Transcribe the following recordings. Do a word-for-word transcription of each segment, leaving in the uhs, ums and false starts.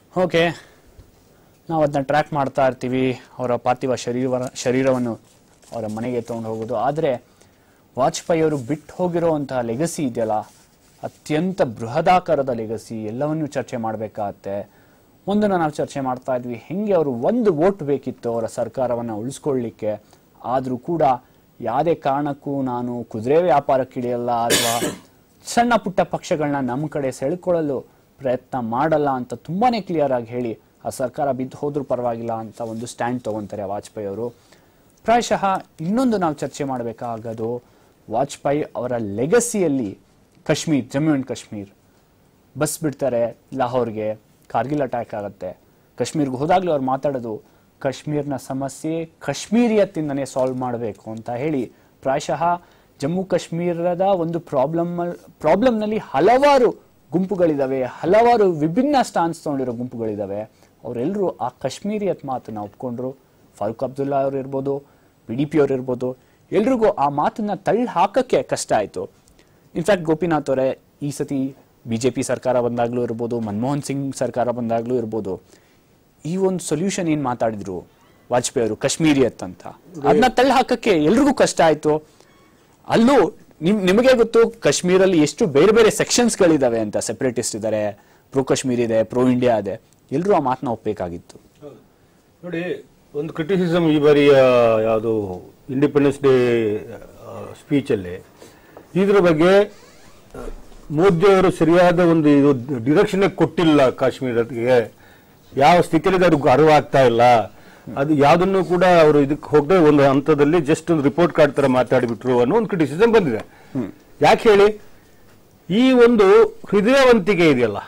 Okay, ನಾವು ಅದನ್ನ track ಮಾಡ್ತಾ ಇರ್ತೀವಿ, ಅವರ ಪಾರ್ಥಿವ ಶರೀರ ಶರೀರವನ್ನು ಅವರ ಮನೆಗೆ ತೊಗೊಂಡು ಹೋಗೋದು. ಆದರೆ ವಾಜಪೇಯಿ ಅವರು ಬಿಟ್ಟು ಹೋಗಿರೋವಂತಹ ಲೆಗಸಿ ಇದೆಯಲ್ಲ, ಅತ್ಯಂತ ಬೃಹದಾಕಾರದ ಲೆಗಸಿ, ಎಲ್ಲವನ್ನೂ ಚರ್ಚೆ ಮಾಡಬೇಕಾಗತ್ತೆ. ಒಂದನ್ನು ನಾವು ಚರ್ಚೆ ಮಾಡ್ತಾ ಇದ್ವಿ, ಹೆಂಗೆ ಅವರು ಒಂದು ವೋಟ್ ಬೇಕಿತ್ತು ಅವರ ಸರ್ಕಾರವನ್ನು ಉಳಿಸ್ಕೊಳ್ಳಿಕ್ಕೆ. ಆದರೂ ಕೂಡ ಯಾವುದೇ ಕಾರಣಕ್ಕೂ ನಾನು ಕುದುರೆ ವ್ಯಾಪಾರಕ್ಕಿಳಿಯಲ್ಲ ಅಥವಾ ಸಣ್ಣ ಪುಟ್ಟ ಪಕ್ಷಗಳನ್ನ ನಮ್ಮ ಕಡೆ ಸೆಳ್ಕೊಳ್ಳಲು ಪ್ರಯತ್ನ ಮಾಡಲ್ಲ ಅಂತ ತುಂಬಾನೇ ಕ್ಲಿಯರ್ ಆಗಿ ಹೇಳಿ ಆ ಸರ್ಕಾರ ಬಿದ್ದು ಹೋದ್ರೂ ಪರವಾಗಿಲ್ಲ ಅಂತ ಒಂದು ಸ್ಟ್ಯಾಂಡ್ ತಗೊಂತಾರೆ ವಾಜಪೇಯಿ ಅವರು. ಪ್ರಾಯಶಃ ಇನ್ನೊಂದು ನಾವು ಚರ್ಚೆ ಮಾಡಬೇಕಾಗೋದು ವಾಜಪೇಯಿ ಅವರ ಲೆಗಸಿಯಲ್ಲಿ ಕಾಶ್ಮೀರ್, ಜಮ್ಮು ಅಂಡ್ ಕಾಶ್ಮೀರ್. ಬಸ್ ಬಿಡ್ತಾರೆ ಲಾಹೋರ್ಗೆ, ಕಾರ್ಗಿಲ್ ಅಟ್ಯಾಕ್ ಆಗುತ್ತೆ. ಕಾಶ್ಮೀರ್ಗೆ ಹೋದಾಗ್ಲೂ ಅವ್ರು ಮಾತಾಡೋದು ಕಾಶ್ಮೀರ್ನ ಸಮಸ್ಯೆ ಕಾಶ್ಮೀರಿಯತ್ತಿಂದನೇ ಸಾಲ್ವ್ ಮಾಡಬೇಕು ಅಂತ ಹೇಳಿ. ಪ್ರಾಯಶಃ ಜಮ್ಮು ಕಾಶ್ಮೀರದ ಒಂದು ಪ್ರಾಬ್ಲಮ್ ಪ್ರಾಬ್ಲಮ್ನಲ್ಲಿ ಹಲವಾರು ಗುಂಪುಗಳಿದಾವೆ, ಹಲವಾರು ವಿಭಿನ್ನ ಸ್ಟಾನ್ಸ್ ತಗೊಂಡಿರೋ ಗುಂಪುಗಳಿದಾವೆ. ಅವರೆಲ್ಲರೂ ಆ ಕಾಶ್ಮೀರಿಯತ್ ಮಾತನ್ನ ಒಪ್ಕೊಂಡ್ರು. ಫಾರೂಕ್ ಅಬ್ದುಲ್ಲಾ ಅವರು ಇರ್ಬೋದು, ಪಿ ಡಿ ಪಿ ಅವ್ರು ಇರ್ಬೋದು, ಎಲ್ರಿಗೂ ಆ ಮಾತನ್ನ ತಳ್ಳಿ ಹಾಕಕ್ಕೆ ಕಷ್ಟ ಆಯ್ತು. ಇನ್ಫ್ಯಾಕ್ಟ್ ಗೋಪಿನಾಥ್ ಅವರೇ ಈ ಸತಿ ಬಿಜೆಪಿ ಸರ್ಕಾರ ಬಂದಾಗ್ಲೂ ಇರ್ಬೋದು, ಮನಮೋಹನ್ ಸಿಂಗ್ ಸರ್ಕಾರ ಬಂದಾಗ್ಲೂ ಇರ್ಬೋದು, ಈ ಒಂದು ಸೊಲ್ಯೂಷನ್ ಏನ್ ಮಾತಾಡಿದ್ರು ವಾಜಪೇಯಿ ಅವರು ಕಾಶ್ಮೀರಿಯತ್ ಅಂತ, ಅದನ್ನ ತಳ್ಳಿ ಹಾಕಕ್ಕೆ ಎಲ್ರಿಗೂ ಕಷ್ಟ ಆಯ್ತು. ಅಲ್ಲೂ ನಿಮ್ ನಿಮಗೆ ಗೊತ್ತು ಕಾಶ್ಮೀರಲ್ಲಿ ಎಷ್ಟು ಬೇರೆ ಬೇರೆ ಸೆಕ್ಷನ್ಸ್ ಗಳಿದಾವೆ ಅಂತ. ಸೆಪರೇಟಿಸ್ಟ್ ಇದಾರೆ, ಪ್ರೋ ಕಾಶ್ಮೀರ್ ಇದೆ, ಪ್ರೋ ಇಂಡಿಯಾ ಇದೆ. ಎಲ್ಲರೂ ಆ ಮಾತನ್ನ ಒಪ್ಪಬೇಕಾಗಿತ್ತು. ನೋಡಿ, ಒಂದು ಕ್ರಿಟಿಸಿಸಮ್ ಈ ಬಾರಿಯ ಯಾವುದು ಇಂಡಿಪೆಂಡೆನ್ಸ್ ಡೇ ಸ್ಪೀಚ್ ಅಲ್ಲಿ ಇದ್ರ ಬಗ್ಗೆ ಮೋದಿ ಅವರು ಸರಿಯಾದ ಒಂದು ಇದು ಡಿರೆಕ್ಷನ್ ಕೊಟ್ಟಿಲ್ಲ. ಕಾಶ್ಮೀರಕ್ಕೆ ಯಾವ ಸ್ಥಿತಿಯಲ್ಲಿ ಅವ್ರಿಗೆ ಅರಿವಾಗ್ತಾ ಇಲ್ಲ. ಅದು ಯಾವ್ದನ್ನು ಕೂಡ ಅವರು ಇದಕ್ಕೆ ಹೋಗದೆ ಒಂದು ಹಂತದಲ್ಲಿ ಜಸ್ಟ್ ಒಂದು ರಿಪೋರ್ಟ್ ಕಾರ್ಡ್ ತರ ಮಾತಾಡಿಬಿಟ್ರು ಅನ್ನೋ ಒಂದು ಕ್ರಿಟಿಸಿಸಮ್ ಬಂದಿದೆ. ಯಾಕೆ ಹೇಳಿ, ಈ ಒಂದು ಹೃದಯವಂತಿಕೆ ಇದೆಯಲ್ಲ,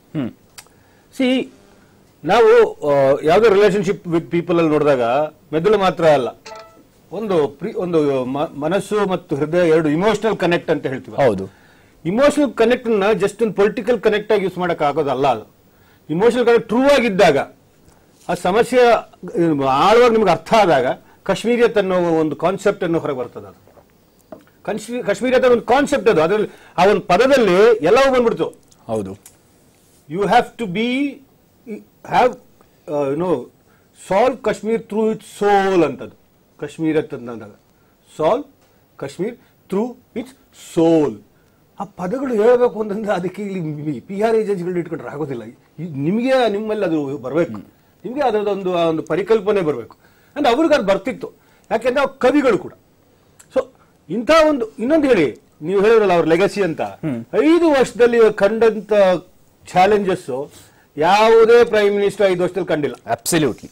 ಸಿ ನಾವು ಯಾವ್ದೋ ರಿಲೇಶನ್ಶಿಪ್ ವಿತ್ ಪೀಪಲ್ ಅಲ್ಲಿ ನೋಡಿದಾಗ ಮೆದುಳು ಮಾತ್ರ ಅಲ್ಲ, ಒಂದು ಒಂದು ಮನಸ್ಸು ಮತ್ತು ಹೃದಯ ಎರಡು ಇಮೋಷನಲ್ ಕನೆಕ್ಟ್ ಅಂತ ಹೇಳ್ತೀವಿ. ಹೌದು, ಇಮೋಷನಲ್ ಕನೆಕ್ಟ್ ನ ಜಸ್ಟ್ ಒಂದು ಪೊಲಿಟಿಕಲ್ ಕನೆಕ್ಟ್ ಆಗಿ ಯೂಸ್ ಮಾಡಕ್ ಆಗೋದಲ್ಲ. ಅದು ಇಮೋಷನಲ್ ಕನೆಕ್ಟ್ ಟ್ರೂ ಆಗಿದ್ದಾಗ, ಆ ಸಮಸ್ಯೆ ಆಳವಾಗಿ ನಿಮ್ಗೆ ಅರ್ಥ ಆದಾಗ ಕಾಶ್ಮೀರಿಯತ್ ಅನ್ನೋ ಒಂದು ಕಾನ್ಸೆಪ್ಟ್ ಅನ್ನು ಹೊರಗೆ ಬರ್ತದೆ. ಅದು ಕಾಶ್ಮೀರಿಯತ್ ಒಂದು ಕಾನ್ಸೆಪ್ಟ್, ಅದು ಅದರಲ್ಲಿ ಆ ಒಂದು ಪದದಲ್ಲಿ ಎಲ್ಲವೂ ಬಂದ್ಬಿಡ್ತು. ಹೌದು, you have to be have no solve Kashmir through its soul ಅಂತದ್ದು. ಕಾಶ್ಮೀರತ್ ಅಂದಾಗ solve Kashmir through its soul. ಆ ಪದಗಳು ಹೇಳಬೇಕು ಅಂತಂದ್ರೆ ಅದಕ್ಕೆ ಇಲ್ಲಿ ಪಿ ಆರ್ ಏಜೆನ್ಸಿಗಳು ಇಟ್ಕೊಂಡ್ರೆ ಆಗೋದಿಲ್ಲ. ನಿಮಗೆ ನಿಮ್ಮಲ್ಲಿ ಅದು ಬರಬೇಕು, ನಿಮಗೆ ಅದರದೊಂದು ಒಂದು ಪರಿಕಲ್ಪನೆ ಬರಬೇಕು. ಅಂದ್ರೆ ಅವ್ರಿಗೆ ಅದು ಬರ್ತಿತ್ತು, ಯಾಕೆಂದ್ರೆ ಅವ್ರು ಕವಿಗಳು ಕೂಡ. ಸೊ ಇಂಥ ಒಂದು ಇನ್ನೊಂದು ಹೇಳಿ, ನೀವು ಹೇಳಿದ್ರಲ್ಲ ಅವ್ರ ಲೆಗಸಿ ಅಂತ, ಐದು ವರ್ಷದಲ್ಲಿ ಕಂಡಂತ ಚಾಲೆಂಜಸ್ ಯಾವುದೇ ಪ್ರೈಮ್ ಮಿನಿಸ್ಟರ್ ಐದು ವರ್ಷದಲ್ಲಿ ಕಂಡಿಲ್ಲ. ಅಬ್ಸಲ್ಯೂಟ್ಲಿ.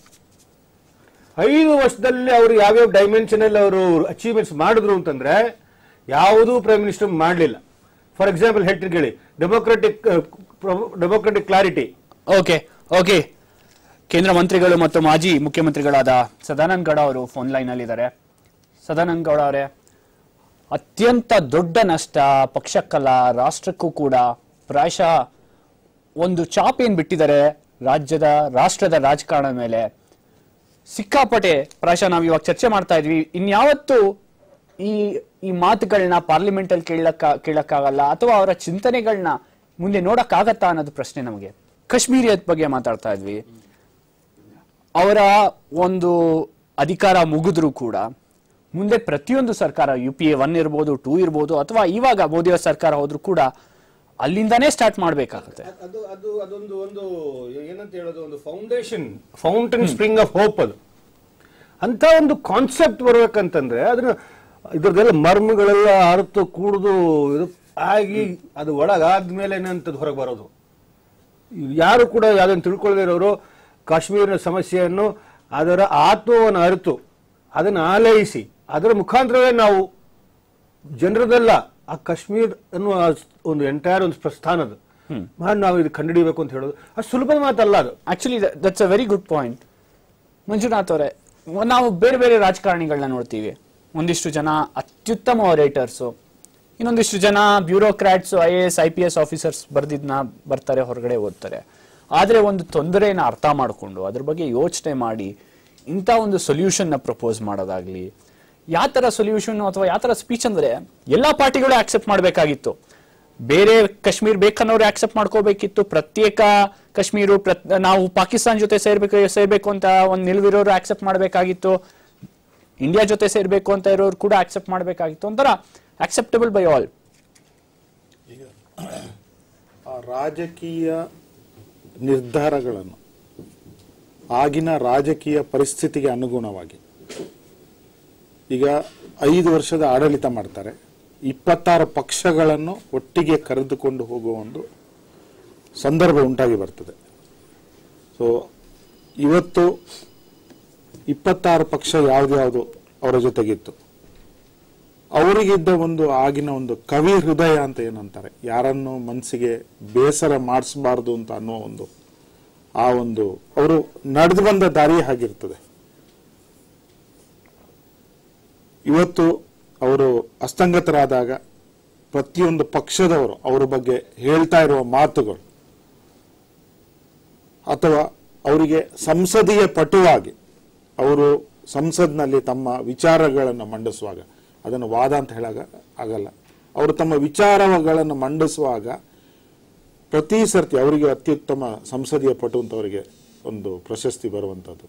ಐದು ವರ್ಷದಲ್ಲಿ ಅವರು ಯಾವ್ಯಾವ ಡೈಮೆನ್ಷನ್ ಅಲ್ಲಿ ಅವರು ಅಚೀವ್ಮೆಂಟ್ಸ್ ಮಾಡಿದ್ರು ಅಂತಂದ್ರೆ ಯಾವುದೂ ಪ್ರೈಮ್ ಮಿನಿಸ್ಟರ್ ಮಾಡಲಿಲ್ಲ. ಫಾರ್ ಎಕ್ಸಾಂಪಲ್ ಹೇಳ್ತೀನಿ ಕೇಳಿ, democratic democratic clarity. Okay okay ಕೇಂದ್ರ ಮಂತ್ರಿಗಳು ಮತ್ತು ಮಾಜಿ ಮುಖ್ಯಮಂತ್ರಿಗಳಾದ ಸದಾನಂದ ಗೌಡ ಅವರು ಫೋನ್ ಲೈನ್ ಅಲ್ಲಿ ಇದ್ದಾರೆ. ಸದಾನಂದ ಗೌಡ ಅವರೇ, ಅತ್ಯಂತ ದೊಡ್ಡ ನಷ್ಟ ಪಕ್ಷಕ್ಕಲ್ಲ ರಾಷ್ಟ್ರಕ್ಕೂ ಕೂಡ. ಪ್ರಾಯಶಃ ಒಂದು ಚಾಪ್ ಏನ್ ಬಿಟ್ಟಿದ್ದಾರೆ ರಾಜ್ಯದ ರಾಷ್ಟ್ರದ ರಾಜಕಾರಣದ ಮೇಲೆ, ಸಿಕ್ಕಾಪಟ್ಟೆ. ಪ್ರಾಯಶಃ ನಾವು ಇವಾಗ ಚರ್ಚೆ ಮಾಡ್ತಾ ಇದ್ವಿ, ಇನ್ಯಾವತ್ತು ಈ ಈ ಮಾತುಗಳನ್ನ ಪಾರ್ಲಿಮೆಂಟ್ ಅಲ್ಲಿ ಕೇಳಕ್ಕ ಕೇಳಕ್ಕಾಗಲ್ಲ ಅಥವಾ ಅವರ ಚಿಂತನೆಗಳನ್ನ ಮುಂದೆ ನೋಡಕ್ಕಾಗತ್ತಾ ಅನ್ನೋದು ಪ್ರಶ್ನೆ ನಮಗೆ. ಕಾಶ್ಮೀರಿಯತ್ ಬಗ್ಗೆ ಮಾತಾಡ್ತಾ ಇದ್ವಿ. ಅವರ ಒಂದು ಅಧಿಕಾರ ಮುಗಿದ್ರು ಕೂಡ ಮುಂದೆ ಪ್ರತಿಯೊಂದು ಸರ್ಕಾರ, ಯು ಪಿ ಎ ಒನ್ ಇರ್ಬೋದು, ಟೂ ಇರ್ಬೋದು, ಅಥವಾ ಇವಾಗ ಮೋದಿಯವರ ಸರ್ಕಾರ ಹೋದ್ರು ಕೂಡ ಅಲ್ಲಿಂದಾನೇ ಸ್ಟಾರ್ಟ್ ಮಾಡ್ಬೇಕಾಗುತ್ತೆ. ಅದು ಅದು ಅದೊಂದು ಒಂದು ಏನಂತ ಹೇಳೋದು, ಒಂದು foundation, fountain spring of hope. ಅದು ಅಂತ ಒಂದು ಕಾನ್ಸೆಪ್ಟ್ ಬರ್ಬೇಕಂತಂದ್ರೆ ಅದನ್ನ ಇದ್ರದ್ದೆಲ್ಲ ಮರ್ಮಗಳೆಲ್ಲ ಅರ್ಥ ಕೂಡುದು ಇದು ಆಗಿ ಅದು ಒಳಗಾದ್ಮೇಲೆ ಏನಂತದ್ದು ಹೊರಗೆ ಬರೋದು. ಯಾರು ಕೂಡ ಯಾವ್ದನ್ನು ತಿಳ್ಕೊಳ್ಳದೇ ಇರೋರು ಕಾಶ್ಮೀರಿನ ಸಮಸ್ಯೆಯನ್ನು ಅದರ ಆತ್ಮವನ್ನು ಅರಿತು ಅದನ್ನು ಆಲೈಸಿ ಅದರ ಮುಖಾಂತರವೇ ನಾವು ಜನರದೆಲ್ಲ ಆ ಕಾಶ್ಮೀರ್ ಅನ್ನುವ ಒಂದು ಎಂಟೈರ್ ಒಂದು ಪ್ರಸ್ಥಾನದ ಮಾಡಿ ನಾವು ಇದು ಕಂಡುಹಿಡಿಯಬೇಕು ಅಂತ ಹೇಳೋದು ಅಷ್ಟು ಸುಲಭದ ಮಾತಲ್ಲ. ಅದು actually that's a very good point. Manjunath ಅವರೇ, ನಾವು ಬೇರೆ ಬೇರೆ ರಾಜಕಾರಣಿಗಳನ್ನ ನೋಡ್ತೀವಿ. ಒಂದಿಷ್ಟು ಜನ ಅತ್ಯುತ್ತಮ ಆರೇಟರ್ಸು, ಇನ್ನೊಂದಿಷ್ಟು ಜನ bureaucrats, I A S I P S officers ಬರ್ದಿದ್ನ ಬರ್ತಾರೆ, ಹೊರಗಡೆ ಓದ್ತಾರೆ. ಆದರೆ ಒಂದು ತೊಂದರೆನ ಅರ್ಥ ಮಾಡಿಕೊಂಡು ಅದ್ರ ಬಗ್ಗೆ ಯೋಚನೆ ಮಾಡಿ ಇಂಥ ಒಂದು ಸೊಲ್ಯೂಷನ್ನ ಪ್ರಪೋಸ್ ಮಾಡೋದಾಗ್ಲಿ, ಯಾವ ಥರ ಸೊಲ್ಯೂಷನ್ ಅಥವಾ ಯಾವ ಥರ ಸ್ಪೀಚ್ ಅಂದರೆ ಎಲ್ಲ ಪಾರ್ಟಿಗಳು ಆಕ್ಸೆಪ್ಟ್ ಮಾಡಬೇಕಾಗಿತ್ತು. ಬೇರೆ ಕಾಶ್ಮೀರ್ ಬೇಕನ್ನೋರು ಆಕ್ಸೆಪ್ಟ್ ಮಾಡ್ಕೋಬೇಕಿತ್ತು, ಪ್ರತ್ಯೇಕ ಕಾಶ್ಮೀರು ನಾವು ಪಾಕಿಸ್ತಾನ ಜೊತೆ ಸೇರ್ಬೇಕು ಸೇರ್ಬೇಕು ಅಂತ ಒಂದು ನಿಲುವಿರೋರು ಆಕ್ಸೆಪ್ಟ್ ಮಾಡಬೇಕಾಗಿತ್ತು, ಇಂಡಿಯಾ ಜೊತೆ ಸೇರ್ಬೇಕು ಅಂತ ಇರೋರು ಕೂಡ ಆಕ್ಸೆಪ್ಟ್ ಮಾಡಬೇಕಾಗಿತ್ತು, ಒಂಥರ ಆಕ್ಸೆಪ್ಟಬಲ್ ಬೈ ಆಲ್. ಈಗ ಆ ರಾಜಕೀಯ ನಿರ್ಧಾರಗಳನ್ನು ಆಗಿನ ರಾಜಕೀಯ ಪರಿಸ್ಥಿತಿಗೆ ಅನುಗುಣವಾಗಿ ಈಗ ಐದು ವರ್ಷದ ಆಡಳಿತ ಮಾಡ್ತಾರೆ, ಇಪ್ಪತ್ತಾರು ಪಕ್ಷಗಳನ್ನು ಒಟ್ಟಿಗೆ ಕರೆದುಕೊಂಡು ಹೋಗುವ ಒಂದು ಸಂದರ್ಭ ಉಂಟಾಗಿ ಬರ್ತದೆ. ಸೊ ಇವತ್ತು ಇಪ್ಪತ್ತಾರು ಪಕ್ಷ ಯಾವ್ದ್ಯಾವುದು ಅವರ ಜೊತೆಗಿತ್ತು, ಅವರಿಗಿದ್ದ ಒಂದು ಆಗಿನ ಒಂದು ಕವಿ ಹೃದಯ ಅಂತ ಏನಂತಾರೆ, ಯಾರನ್ನು ಮನಸ್ಸಿಗೆ ಬೇಸರ ಮಾಡಿಸಬಾರ್ದು ಅಂತ ಅನ್ನೋ ಒಂದು ಆ ಒಂದು ಅವರು ನಡೆದು ಬಂದ ದಾರಿ ಹಾಗಿರ್ತದೆ. ಇವತ್ತು ಅವರು ಅಸ್ತಂಗತರಾದಾಗ ಪ್ರತಿಯೊಂದು ಪಕ್ಷದವರು ಅವರ ಬಗ್ಗೆ ಹೇಳ್ತಾ ಇರುವ ಮಾತುಗಳು ಅಥವಾ ಅವರಿಗೆ ಸಂಸದೀಯ ಪಟುವಾಗಿ ಅವರು ಸಂಸತ್ನಲ್ಲಿ ತಮ್ಮ ವಿಚಾರಗಳನ್ನು ಮಂಡಿಸುವಾಗ, ಅದನ್ನು ವಾದ ಅಂತ ಹೇಳಾಗ ಆಗಲ್ಲ, ಅವರು ತಮ್ಮ ವಿಚಾರಗಳನ್ನು ಮಂಡಿಸುವಾಗ ಪ್ರತಿ ಸರ್ತಿ ಅವರಿಗೆ ಅತ್ಯುತ್ತಮ ಸಂಸದೀಯ ಪಟು ಅಂತ ಅವರಿಗೆ ಒಂದು ಪ್ರಶಸ್ತಿ ಬರುವಂಥದ್ದು.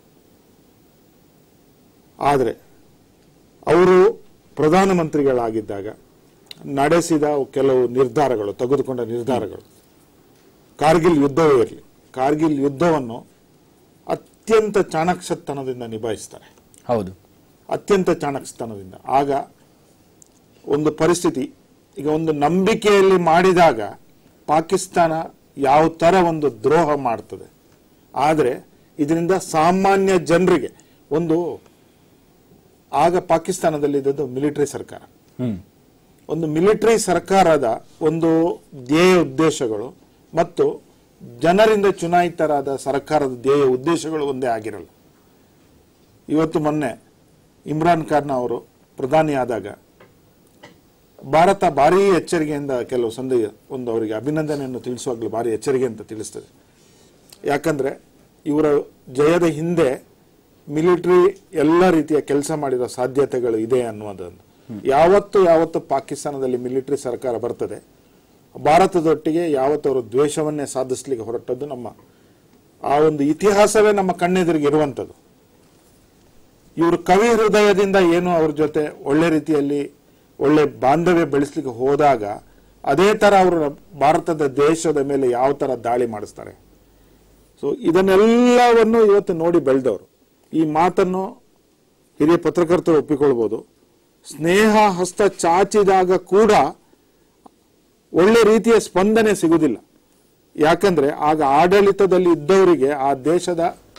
ಆದರೆ ಅವರು ಪ್ರಧಾನಮಂತ್ರಿಗಳಾಗಿದ್ದಾಗ ನಡೆಸಿದ ಕೆಲವು ನಿರ್ಧಾರಗಳು, ತೆಗೆದುಕೊಂಡ ನಿರ್ಧಾರಗಳು, ಕಾರ್ಗಿಲ್ ಯುದ್ಧವೇ ಇರಲಿ, ಕಾರ್ಗಿಲ್ ಯುದ್ಧವನ್ನು ಅತ್ಯಂತ ಚಾಣಾಕ್ಷತನದಿಂದ ನಿಭಾಯಿಸ್ತಾರೆ. ಹೌದು, ಅತ್ಯಂತ ಚಾಣಾಕ್ಷತನದಿಂದ. ಆಗ ಒಂದು ಪರಿಸ್ಥಿತಿ, ಈಗ ಒಂದು ನಂಬಿಕೆಯಲ್ಲಿ ಮಾಡಿದಾಗ ಪಾಕಿಸ್ತಾನ ಯಾವ ತರ ಒಂದು ದ್ರೋಹ ಮಾಡ್ತದೆ, ಆದರೆ ಇದರಿಂದ ಸಾಮಾನ್ಯ ಜನರಿಗೆ ಒಂದು, ಆಗ ಪಾಕಿಸ್ತಾನದಲ್ಲಿ ಇದ್ದದ್ದು ಮಿಲಿಟರಿ ಸರ್ಕಾರ, ಒಂದು ಮಿಲಿಟರಿ ಸರ್ಕಾರದ ಒಂದು ಧ್ಯೇಯ ಉದ್ದೇಶಗಳು ಮತ್ತು ಜನರಿಂದ ಚುನಾಯಿತರಾದ ಸರ್ಕಾರದ ಧ್ಯೇಯ ಉದ್ದೇಶಗಳು ಒಂದೇ ಆಗಿರಲ್ಲ. ಇವತ್ತು ಮೊನ್ನೆ ಇಮ್ರಾನ್ ಖಾನ್ ಅವರು ಪ್ರಧಾನಿ ಆದಾಗ ಭಾರತ ಭಾರಿ ಎಚ್ಚರಿಕೆಯಿಂದ ಕೆಲವು ಸಂದೇಹ ಒಂದು ಅವರಿಗೆ ಅಭಿನಂದನೆಯನ್ನು ತಿಳಿಸುವಾಗಲೂ ಭಾರಿ ಎಚ್ಚರಿಕೆ ಅಂತ ತಿಳಿಸ್ತದೆ. ಯಾಕಂದ್ರೆ ಇವರ ಜಯದ ಹಿಂದೆ ಮಿಲಿಟರಿ ಎಲ್ಲ ರೀತಿಯ ಕೆಲಸ ಮಾಡಿರೋ ಸಾಧ್ಯತೆಗಳು ಇದೆ ಅನ್ನುವುದನ್ನು, ಯಾವತ್ತು ಯಾವತ್ತು ಪಾಕಿಸ್ತಾನದಲ್ಲಿ ಮಿಲಿಟರಿ ಸರ್ಕಾರ ಬರ್ತದೆ, ಭಾರತದೊಟ್ಟಿಗೆ ಯಾವತ್ತು ಅವರು ದ್ವೇಷವನ್ನೇ ಸಾಧಿಸ್ಲಿಕ್ಕೆ ಹೊರಟದ್ದು ನಮ್ಮ ಆ ಒಂದು ಇತಿಹಾಸವೇ ನಮ್ಮ ಕಣ್ಣೆದುರಿಗೆ ಇರುವಂಥದ್ದು. ಇವರು ಕವಿ ಹೃದಯದಿಂದ ಏನು ಅವ್ರ ಜೊತೆ ಒಳ್ಳೆ ರೀತಿಯಲ್ಲಿ ಒಳ್ಳೆ ಬಾಂಧವ್ಯ ಬೆಳೆಸಲಿಕ್ಕೆ ಹೋದಾಗ ಅದೇ ತರ ಅವರು ಭಾರತದ ದೇಶದ ಮೇಲೆ ಯಾವ ತರ ದಾಳಿ ಮಾಡಿಸ್ತಾರೆ. ಸೊ ಇದನ್ನೆಲ್ಲವನ್ನು ಇವತ್ತು ನೋಡಿ ಬೆಳೆದವರು. ಈ ಮಾತನ್ನು ಹಿರಿಯ ಪತ್ರಕರ್ತರು ಒಪ್ಪಿಕೊಳ್ಬಹುದು. ಸ್ನೇಹ ಹಸ್ತ ಚಾಚಿದಾಗ ಕೂಡ ಒಳ್ಳೆ ರೀತಿಯ ಸ್ಪಂದನೆ ಸಿಗುವುದಿಲ್ಲ. ಯಾಕಂದ್ರೆ ಆಗ ಆಡಳಿತದಲ್ಲಿ ಇದ್ದವರಿಗೆ ಆ ದೇಶದ